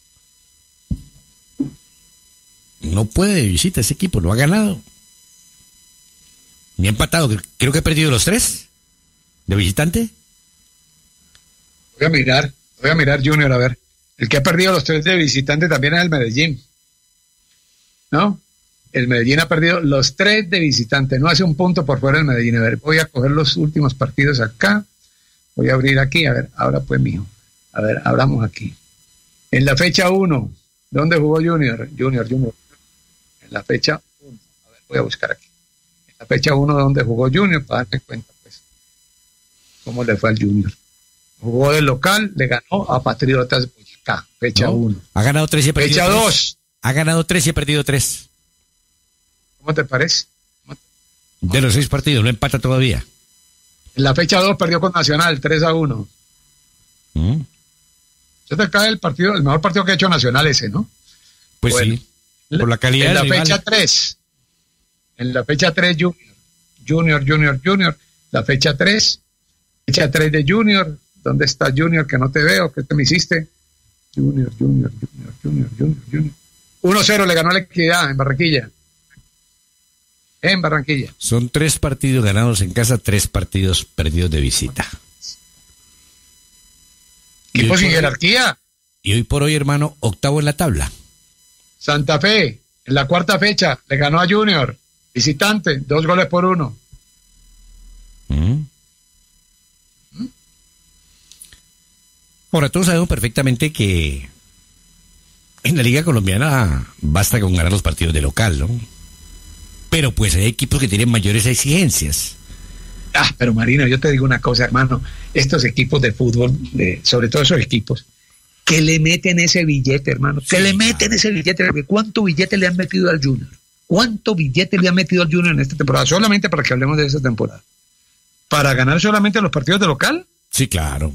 No puede de visita ese equipo, no ha ganado. Ni ha empatado, creo que ha perdido los 3 de visitante. Voy a mirar Junior, a ver. El que ha perdido los 3 de visitante también es el Medellín. ¿No? El Medellín ha perdido los 3 de visitante, no hace un punto por fuera del Medellín. A ver, voy a coger los últimos partidos acá. Voy a abrir aquí, a ver, ahora pues mijo. A ver, abramos aquí. En la fecha 1, ¿dónde jugó Junior? Junior. En la fecha 1, a ver, voy a buscar aquí. En la fecha 1, ¿dónde jugó Junior? Para darme cuenta, pues, cómo le fue al Junior. Jugó de local, le ganó a Patriotas Boyacá, fecha 1. Ha ganado 3 y ha perdido 3. Fecha 2. Ha ganado 3 y ha perdido 3. ¿Cómo te parece? De los 6 partidos, no empata todavía. En la fecha 2 perdió con Nacional, 3-1. Se te cae el mejor partido que ha hecho Nacional ese, ¿no? Pues bueno, sí, por la calidad del rival. En la fecha 3, Junior. La fecha 3 de Junior. ¿Dónde está Junior? Que no te veo, ¿qué te me hiciste? Junior. 1-0 le ganó a la Equidad en Barranquilla. Son 3 partidos ganados en casa, 3 partidos perdidos de visita. Equipo sin jerarquía. Y hoy por hoy, hermano, 8º en la tabla. Santa Fe, en la 4ª fecha, le ganó a Junior. Visitante, 2-1. Ahora, todos sabemos perfectamente que en la Liga Colombiana basta con ganar los partidos de local, ¿no? Pero pues hay equipos que tienen mayores exigencias. Pero Marino, yo te digo una cosa, hermano. Estos equipos de fútbol, sobre todo esos equipos, que le meten ese billete, hermano. Que le meten ese billete. ¿Cuánto billete le han metido al Junior? ¿Cuánto billete le han metido al Junior en esta temporada? Solamente para que hablemos de esta temporada. ¿Para ganar solamente los partidos de local? Sí, claro.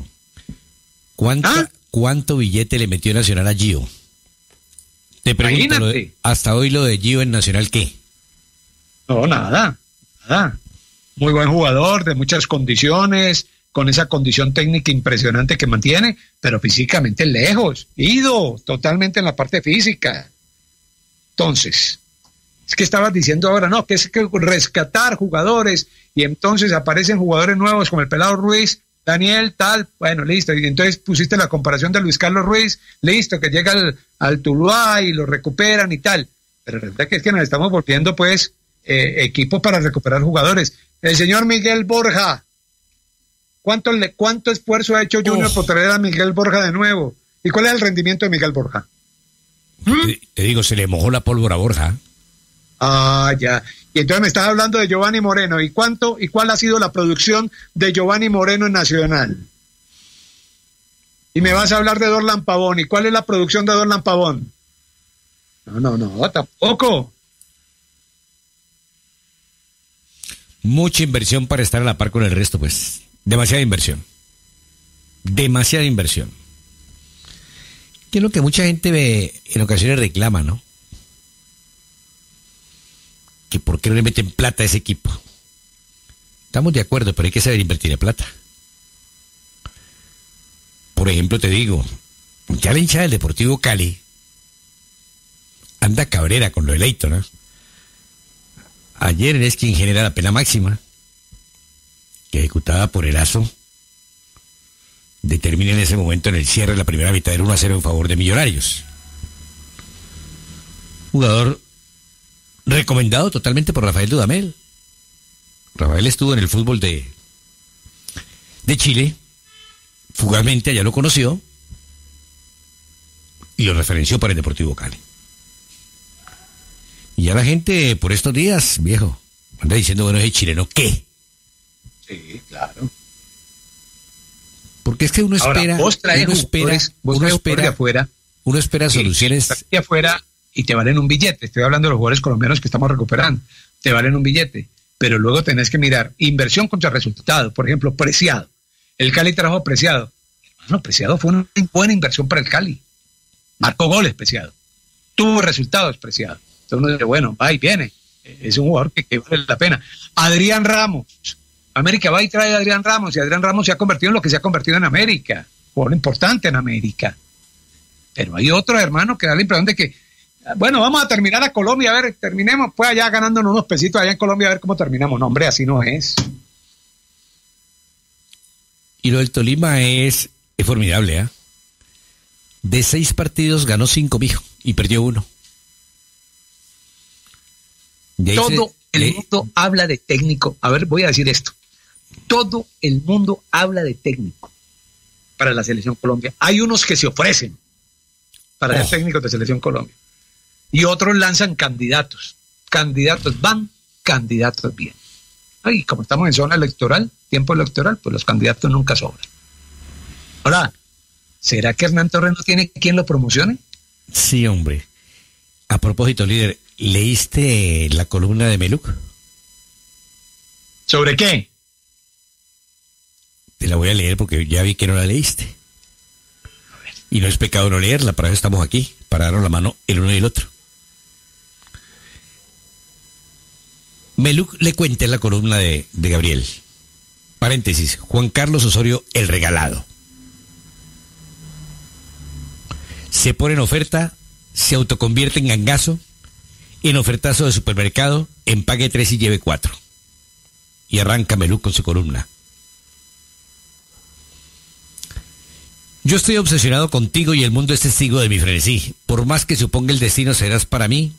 ¿Cuánto billete le metió Nacional a Gio? Te pregunto, hasta hoy lo de Gio en Nacional, ¿qué? No, nada. Muy buen jugador, de muchas condiciones, con esa condición técnica impresionante que mantiene, pero físicamente lejos, ido totalmente en la parte física. Entonces, es que estabas diciendo ahora, no, que es que rescatar jugadores, y entonces aparecen jugadores nuevos como el Pelado Ruiz, Daniel, tal, bueno, listo, y entonces pusiste la comparación de Luis Carlos Ruiz, listo, que llega al Tuluá y lo recuperan y tal, pero la verdad que es que nos estamos volviendo, pues, equipos para recuperar jugadores. El señor Miguel Borja, ¿cuánto esfuerzo ha hecho Junior por traer a Miguel Borja de nuevo? ¿Y cuál es el rendimiento de Miguel Borja? Te digo, se le mojó la pólvora a Borja. Ya. Y entonces me estás hablando de Giovanni Moreno. ¿Y cuál ha sido la producción de Giovanni Moreno en Nacional? Y me vas a hablar de Dorlan Pavón. ¿Y cuál es la producción de Dorlan Pavón? No, tampoco. Mucha inversión para estar a la par con el resto, pues. Demasiada inversión. Que es lo que mucha gente en ocasiones reclama, ¿no? Que por qué no le meten plata a ese equipo. Estamos de acuerdo, pero hay que saber invertir en plata. Por ejemplo, te digo, ya la hinchada del Deportivo Cali anda cabrera con lo de Leito, ¿no? Ayer es quien genera la pena máxima, que ejecutada por Erazo, determina en ese momento en el cierre de la primera mitad del 1-0 en favor de Millonarios. Jugador recomendado totalmente por Rafael Dudamel. Rafael estuvo en el fútbol de Chile, fugazmente allá lo conoció y lo referenció para el Deportivo Cali. Y ya la gente por estos días, viejo, anda diciendo, bueno, ¿es chileno qué? Sí, claro. Porque es que uno espera, uno espera soluciones de afuera y te valen un billete. Estoy hablando de los jugadores colombianos que estamos recuperando. Te valen un billete. pero luego tenés que mirar inversión contra resultado. Por ejemplo, Preciado. El Cali trajo Preciado. Hermano, Preciado fue una buena inversión para el Cali. Marcó goles Preciado. Tuvo resultados Preciado. Entonces uno dice, bueno, va y viene. Es un jugador que vale la pena. Adrián Ramos. América va y trae a Adrián Ramos, y Adrián Ramos se ha convertido en lo que se ha convertido en América. Jugador importante en América. Pero hay otro, hermano, que da la impresión de que, bueno, vamos a terminar a Colombia, a ver, terminemos pues allá ganándonos unos pesitos allá en Colombia, a ver cómo terminamos. No, hombre, así no es. Y lo del Tolima es formidable, ¿eh? De 6 partidos ganó 5, mijo, y perdió 1. Todo el mundo habla de técnico. A ver, voy a decir esto. Todo el mundo habla de técnico para la Selección Colombia. Hay unos que se ofrecen para ser técnicos de Selección Colombia. Y otros lanzan candidatos. Candidatos van, candidatos vienen. Y como estamos en zona electoral, tiempo electoral, pues los candidatos nunca sobran. Ahora, ¿será que Hernán Torres no tiene quien lo promocione? Sí, hombre. A propósito, líder, ¿leíste la columna de Meluc? ¿Sobre qué? Te la voy a leer porque ya vi que no la leíste. Y no es pecado no leerla, para eso estamos aquí, para darnos la mano el uno y el otro. Meluc le cuenta en la columna de Gabriel. Paréntesis, Juan Carlos Osorio, el regalado. Se pone en oferta, se autoconvierte en gangazo, en ofertazo de supermercado, en pague 3 y lleve 4. Y arranca Meluc con su columna. Yo estoy obsesionado contigo y el mundo es testigo de mi frenesí. Por más que suponga el destino, serás para mí,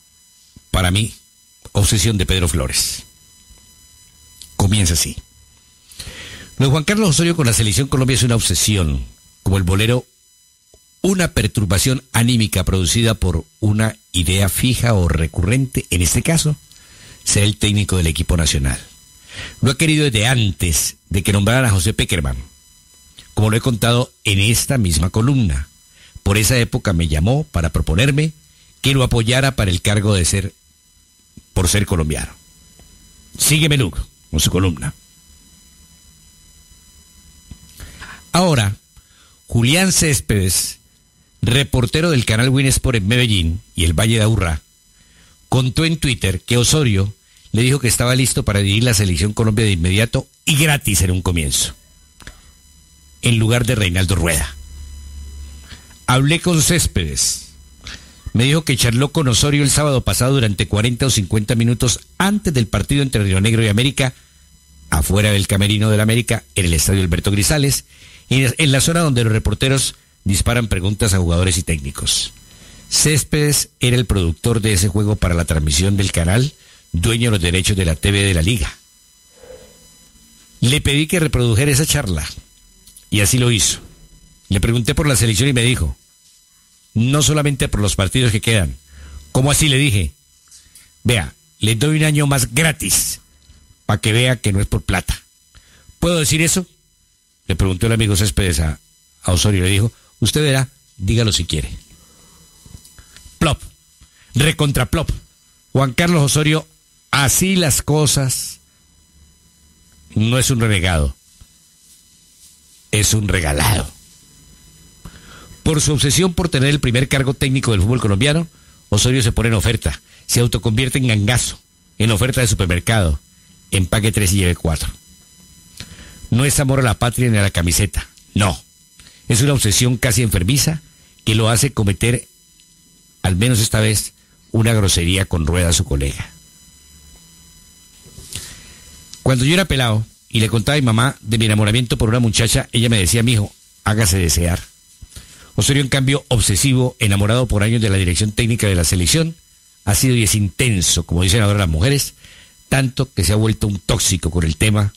obsesión de Pedro Flores. Comienza así. Lo de Juan Carlos Osorio con la Selección Colombia es una obsesión, como el bolero, una perturbación anímica producida por una idea fija o recurrente, en este caso, ser el técnico del equipo nacional. Lo ha querido desde antes de que nombraran a José Peckerman, como lo he contado en esta misma columna. Por esa época me llamó para proponerme que lo apoyara para el cargo por ser colombiano. Sigue Meluc con su columna. Ahora, Julián Céspedes, reportero del canal Win Sport en Medellín y el Valle de Aburrá, contó en Twitter que Osorio le dijo que estaba listo para dirigir la Selección Colombia de inmediato y gratis en un comienzo, en lugar de Reinaldo Rueda. Hablé con Céspedes. Me dijo que charló con Osorio el sábado pasado durante 40 o 50 minutos antes del partido entre Río Negro y América, afuera del camerino del América, en el estadio Alberto Grisales, en la zona donde los reporteros disparan preguntas a jugadores y técnicos. Céspedes era el productor de ese juego para la transmisión del canal, dueño de los derechos de la TV de la Liga. Le pedí que reprodujera esa charla, y así lo hizo. Le pregunté por la selección y me dijo, no solamente por los partidos que quedan. ¿Cómo así? Le dije, vea, le doy un año más gratis, para que vea que no es por plata. ¿Puedo decir eso? Le preguntó el amigo Céspedes a Osorio y le dijo, usted verá, dígalo si quiere. Plop, recontra plop. Juan Carlos Osorio, así las cosas, no es un renegado, es un regalado. Por su obsesión por tener el primer cargo técnico del fútbol colombiano, Osorio se pone en oferta, se autoconvierte en gangazo, en oferta de supermercado, en pague 3 y lleve 4. No es amor a la patria ni a la camiseta, no. Es una obsesión casi enfermiza que lo hace cometer, al menos esta vez, una grosería con Rueda, su colega. Cuando yo era pelado y le contaba a mi mamá de mi enamoramiento por una muchacha, ella me decía, mijo, hágase desear. Osorio, en cambio, obsesivo, enamorado por años de la dirección técnica de la selección, ha sido y es intenso, como dicen ahora las mujeres, tanto que se ha vuelto un tóxico con el tema.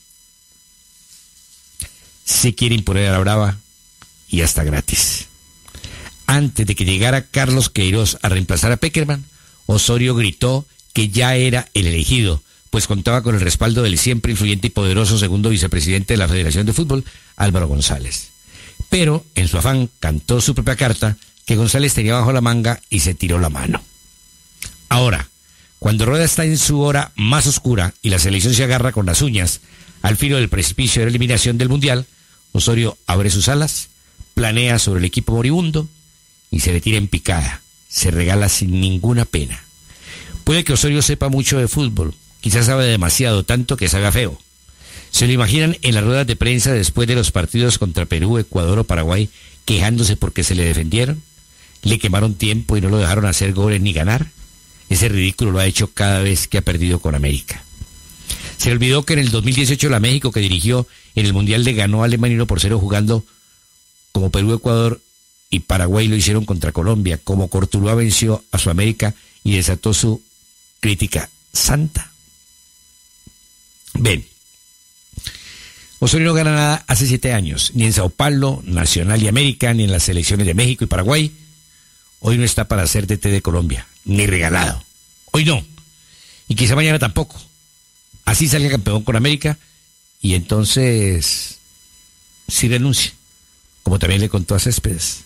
Se quiere imponer a la brava y hasta gratis. Antes de que llegara Carlos Queiroz a reemplazar a Peckerman, Osorio gritó que ya era el elegido, pues contaba con el respaldo del siempre influyente y poderoso segundo vicepresidente de la Federación de Fútbol, Álvaro González. Pero, en su afán, cantó su propia carta que González tenía bajo la manga y se tiró la mano. Ahora, Cuando Rueda está en su hora más oscura y la selección se agarra con las uñas al filo del precipicio de la eliminación del Mundial, Osorio abre sus alas, planea sobre el equipo moribundo y se le tira en picada. Se regala sin ninguna pena. Puede que Osorio sepa mucho de fútbol, quizás sabe demasiado, tanto que sabe feo. Se lo imaginan en las ruedas de prensa después de los partidos contra Perú, Ecuador o Paraguay, quejándose porque se le defendieron, le quemaron tiempo y no lo dejaron hacer goles ni ganar. Ese ridículo lo ha hecho cada vez que ha perdido con América. Se le olvidó que en el 2018 la México que dirigió en el Mundial le ganó a Alemania 1-0 jugando como Perú, Ecuador y Paraguay lo hicieron contra Colombia, como Cortuluá venció a su América y desató su crítica santa. Ven, Osorio no gana nada hace 7 años, ni en Sao Paulo, Nacional y América, ni en las selecciones de México y Paraguay. Hoy no está para ser DT de Colombia, ni regalado. Hoy no. Y quizá mañana tampoco. Así salga campeón con América y entonces sí renuncia, como también le contó a Céspedes.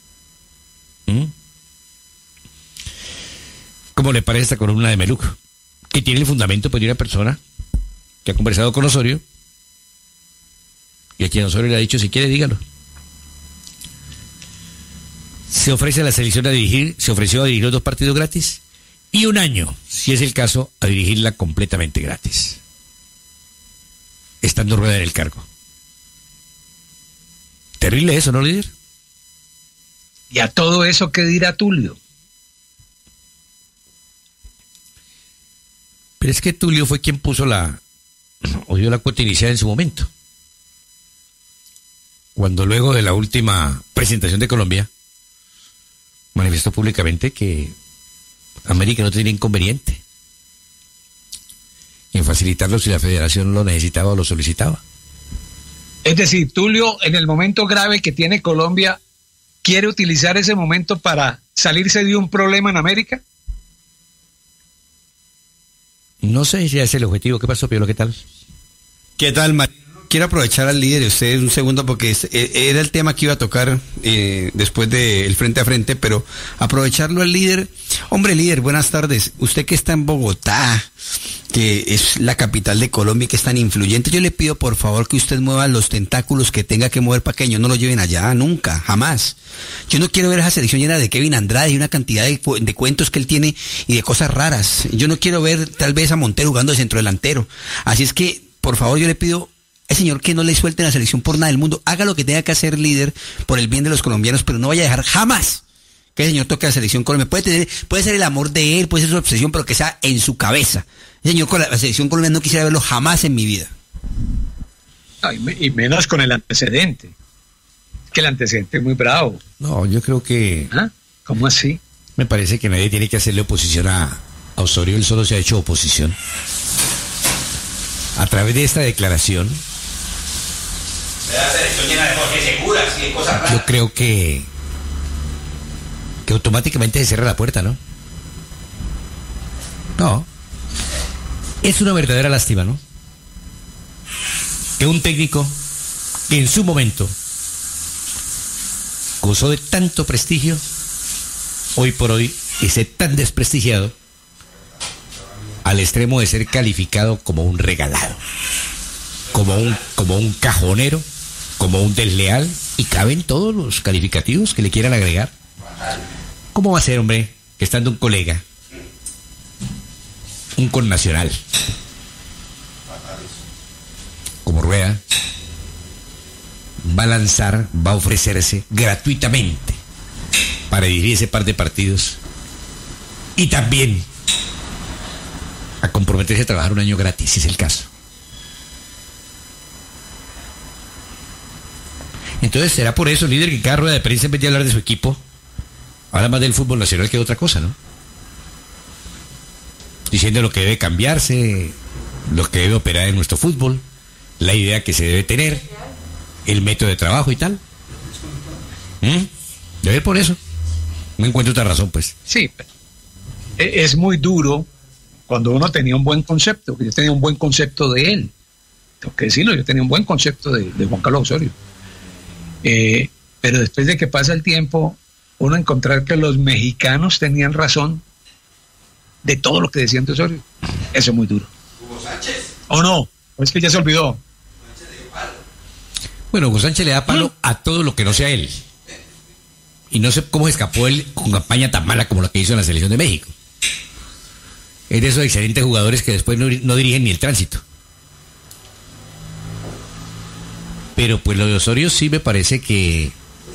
¿Cómo le parece esta columna de Meluc? Que tiene el fundamento pues, de una persona que ha conversado con Osorio y a quien Osorio le ha dicho, si quiere, dígalo. Se ofrece a la selección a dirigir, se ofreció a dirigir los 2 partidos gratis y 1 año, si es el caso, a dirigirla completamente gratis, estando Rueda en el cargo. Terrible eso, ¿no, líder? ¿Y a todo eso qué dirá Tulio? Pero es que Tulio fue quien puso dio la cuota inicial en su momento. Cuando luego de la última presentación de Colombia, manifestó públicamente que América no tenía inconveniente en facilitarlo si la federación lo necesitaba o lo solicitaba. Es decir, Tulio, en el momento grave que tiene Colombia, ¿quiere utilizar ese momento para salirse de un problema en América? No sé si ese es el objetivo. ¿Qué pasó, Piolo? ¿Qué tal? ¿Qué tal, Marino? Quiero aprovechar al líder de ustedes un segundo porque era el tema que iba a tocar después del frente a frente, pero aprovecharlo al líder. Hombre, líder, buenas tardes. Usted que está en Bogotá, que es la capital de Colombia y que es tan influyente, yo le pido por favor que usted mueva los tentáculos que tenga que mover para que ellos no lo lleven allá, nunca, jamás. Yo no quiero ver esa selección llena de Kevin Andrade y una cantidad de cuentos que él tiene y de cosas raras. Yo no quiero ver tal vez a Montero jugando de centrodelantero. Así es que, por favor, yo le pido al señor que no le suelte la selección por nada del mundo. Haga lo que tenga que hacer, líder, por el bien de los colombianos, pero no vaya a dejar jamás que el señor toque la selección Colombia. Puede ser el amor de él, puede ser su obsesión, pero que sea en su cabeza. El señor con la selección colombiana no quisiera verlo jamás en mi vida. Y menos con el antecedente. Que el antecedente es muy bravo. No, yo creo que... ¿Cómo así? Me parece que nadie tiene que hacerle oposición a Osorio. Él solo se ha hecho oposición. A través de esta declaración, yo creo que automáticamente se cierra la puerta, ¿no? No. Es una verdadera lástima, ¿no? Que un técnico que en su momento gozó de tanto prestigio, hoy por hoy esté tan desprestigiado al extremo de ser calificado como un regalado, como un cajonero, como un desleal, y caben todos los calificativos que le quieran agregar. ¿Cómo va a ser, hombre, que estando un colega, un connacional, como Rueda, va a lanzar, va a ofrecerse gratuitamente para dirigir ese par de partidos y también a comprometerse a trabajar 1 año gratis, si es el caso? Entonces será por eso, líder, que cada rueda de prensa, en vez de hablar de su equipo, habla más del fútbol nacional que de otra cosa, ¿no? Diciendo lo que debe cambiarse, lo que debe operar en nuestro fútbol, la idea que se debe tener, el método de trabajo y tal. Debe por eso. No encuentro otra razón, pues. Sí, es muy duro cuando uno tenía un buen concepto. Yo tenía un buen concepto de él. Tengo que decirlo, yo tenía un buen concepto de Juan Carlos Osorio. Pero después de que pasa el tiempo, uno encontrar que los mexicanos tenían razón de todo lo que decían de Osorio. Eso es muy duro. Hugo Sánchez. ¿O no? ¿O es que ya se olvidó? Bueno, Hugo Sánchez le da palo a todo lo que no sea él. Y no sé cómo escapó él con campaña tan mala como la que hizo en la selección de México. Es de esos excelentes jugadores que después no dirigen ni el tránsito. Pero pues lo de Osorio sí me parece que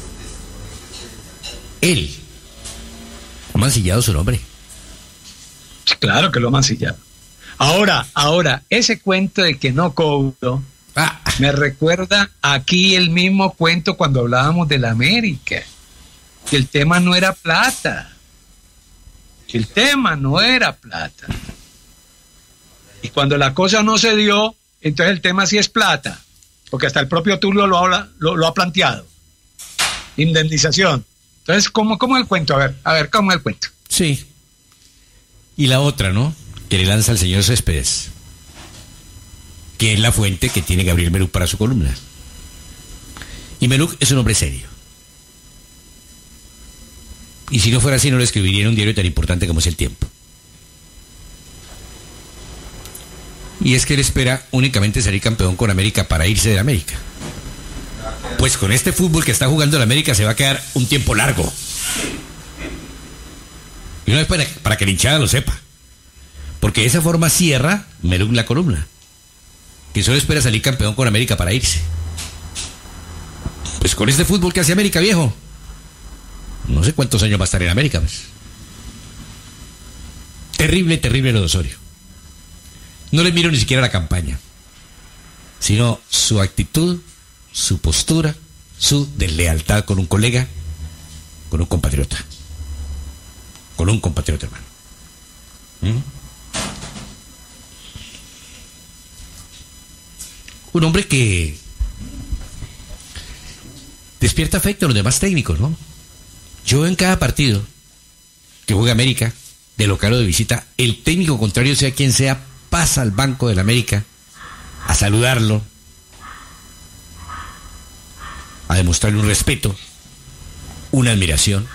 él ha mancillado su nombre. Claro que lo ha mancillado. Ahora, ese cuento de que no cobro me recuerda aquí el mismo cuento cuando hablábamos de la América. Que el tema no era plata. El tema no era plata. Y cuando la cosa no se dio, entonces el tema sí es plata. Porque hasta el propio Tulio lo ha planteado. Indemnización. Entonces, ¿cómo es el cuento? A ver, ¿cómo es el cuento? Sí. Y la otra, ¿no? Que le lanza al señor Céspedes. Que es la fuente que tiene Gabriel Meluc para su columna. Y Meluc es un hombre serio. Y si no fuera así, no le escribiría en un diario tan importante como es El Tiempo. Y es que él espera únicamente salir campeón con América para irse de América. Pues con este fútbol que está jugando el América se va a quedar un tiempo largo. Y una vez para que la hinchada lo sepa. Porque de esa forma cierra Meluc la columna. Que solo espera salir campeón con América para irse. Pues con este fútbol que hace América, viejo, no sé cuántos años va a estar en América, pues. Terrible lo de Osorio. No le miro ni siquiera la campaña, sino su actitud, su postura, su deslealtad con un colega, con un compatriota. Con un compatriota, hermano. Un hombre que despierta afecto a los demás técnicos, ¿no? Yo en cada partido que juega América, de local o de visita, el técnico contrario, sea quien sea, pasa al banco del América a saludarlo, a demostrarle un respeto, una admiración.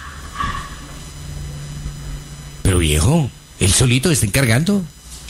Pero viejo, él solito está encargando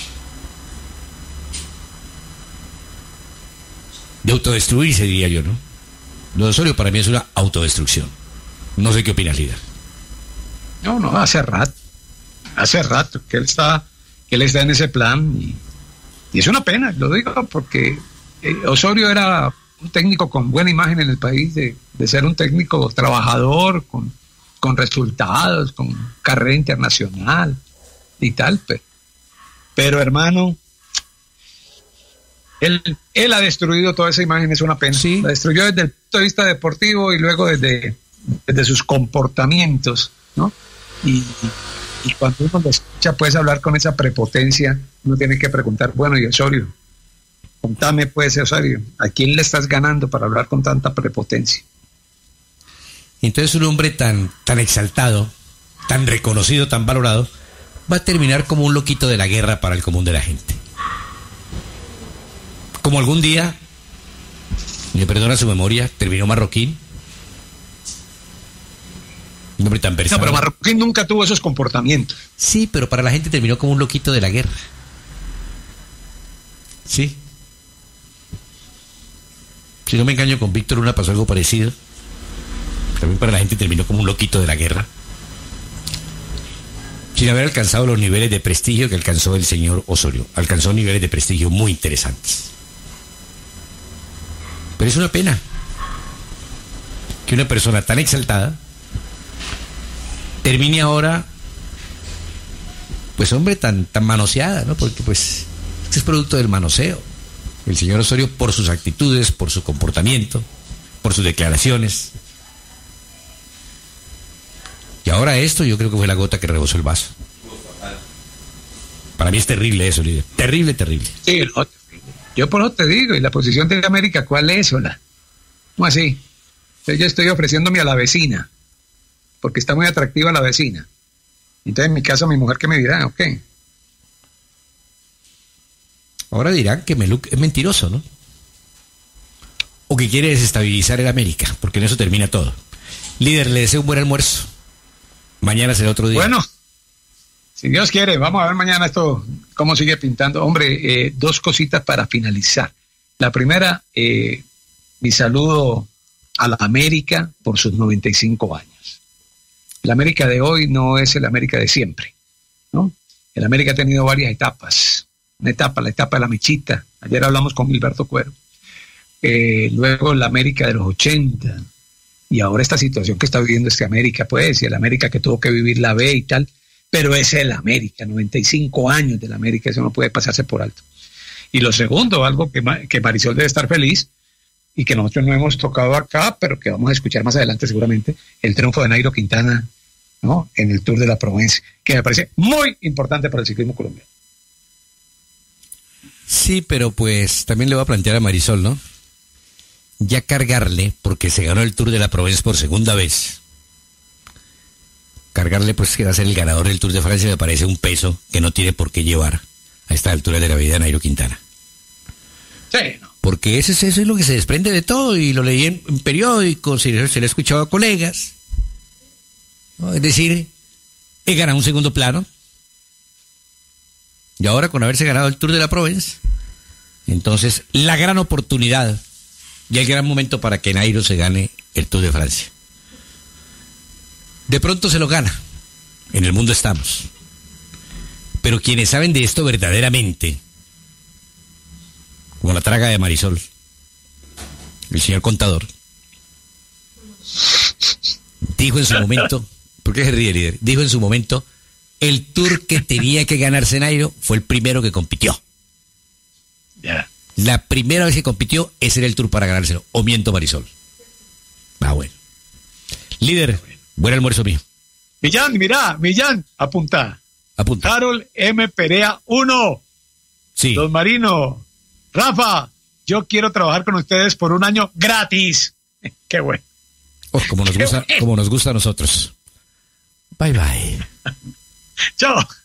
de autodestruirse, diría yo, ¿no? Lo de Osorio para mí es una autodestrucción. No sé qué opinas, líder. No, hace rato que él está en ese plan y es una pena, lo digo porque Osorio era un técnico con buena imagen en el país, de ser un técnico trabajador, con resultados, con carrera internacional y tal, pero hermano, él ha destruido toda esa imagen, es una pena. Sí. La destruyó desde el punto de vista deportivo y luego desde sus comportamientos, ¿no? Y cuando uno lo escucha, puedes hablar con esa prepotencia, uno tiene que preguntar, bueno, y Osorio, contame pues, Osorio, ¿a quién le estás ganando para hablar con tanta prepotencia? Entonces un hombre tan exaltado, tan reconocido, tan valorado, va a terminar como un loquito de la guerra para el común de la gente. Como algún día, me perdona su memoria, terminó Marroquín. Un hombre tan versado. No, pero Marroquín nunca tuvo esos comportamientos. Sí, pero para la gente terminó como un loquito de la guerra. Sí. Si no me engaño, con Víctor Luna pasó algo parecido. También para la gente terminó como un loquito de la guerra. Sin haber alcanzado los niveles de prestigio que alcanzó el señor Osorio. Alcanzó niveles de prestigio muy interesantes. Pero es una pena que una persona tan exaltada termine ahora, pues hombre, tan manoseada, ¿no? Porque pues este es producto del manoseo. El señor Osorio, por sus actitudes, por su comportamiento, por sus declaraciones. Y ahora esto yo creo que fue la gota que rebosó el vaso. Para mí es terrible eso, líder. Terrible. Sí, yo por eso te digo, ¿y la posición de América cuál es, hola? ¿Cómo así? Yo estoy ofreciéndome a la vecina, porque está muy atractiva la vecina. Entonces en mi caso mi mujer, ¿qué me dirá? ¿O qué? Ahora dirán que Meluc es mentiroso, ¿no? O que quiere desestabilizar el América, porque en eso termina todo. Líder, le deseo un buen almuerzo. Mañana será otro día. Bueno, Si Dios quiere, vamos a ver mañana esto, cómo sigue pintando. Hombre, dos cositas para finalizar. La primera, mi saludo a la América por sus 95 años. El América de hoy no es el América de siempre, ¿no? El América ha tenido varias etapas. Una etapa, la etapa de la mechita. Ayer hablamos con Gilberto Cuero. Luego la América de los 80. Y ahora esta situación que está viviendo este América, pues, y el América que tuvo que vivir la B y tal. Pero es el América, 95 años del América, eso no puede pasarse por alto. Y lo segundo, algo que Marisol debe estar feliz y que nosotros no hemos tocado acá, pero que vamos a escuchar más adelante seguramente, el triunfo de Nairo Quintana, ¿no?, en el Tour de la Provence, que me parece muy importante para el ciclismo colombiano. Sí, pero pues también le voy a plantear a Marisol, ¿no? Ya cargarle, porque se ganó el Tour de la Provence por segunda vez. Cargarle, pues, que va a ser el ganador del Tour de Francia, me parece un peso que no tiene por qué llevar a esta altura de la vida Nairo Quintana. Sí, no. Porque eso es lo que se desprende de todo, y lo leí en periódicos, y se lo he escuchado a colegas, ¿no? Es decir, he ganado un segundo plano, y ahora con haberse ganado el Tour de la Provence, entonces la gran oportunidad y el gran momento para que Nairo se gane el Tour de Francia. De pronto se lo gana, en el mundo estamos. Pero quienes saben de esto verdaderamente, como la traga de Marisol, el señor contador, dijo en su momento, ¿por qué se ríe, líder? Dijo en su momento, el Tour que tenía que ganarse Nairo fue el primero que compitió. Ya. La primera vez que compitió, ese era el Tour para ganárselo. ¿O miento, Marisol? Ah, bueno. Líder, buen almuerzo mío. Millán, apunta. Harold M. Perea 1. Sí. Don Marino, Rafa, yo quiero trabajar con ustedes por un año gratis. Qué bueno. Oh, como nos gusta a nosotros. Bye, bye. Chao.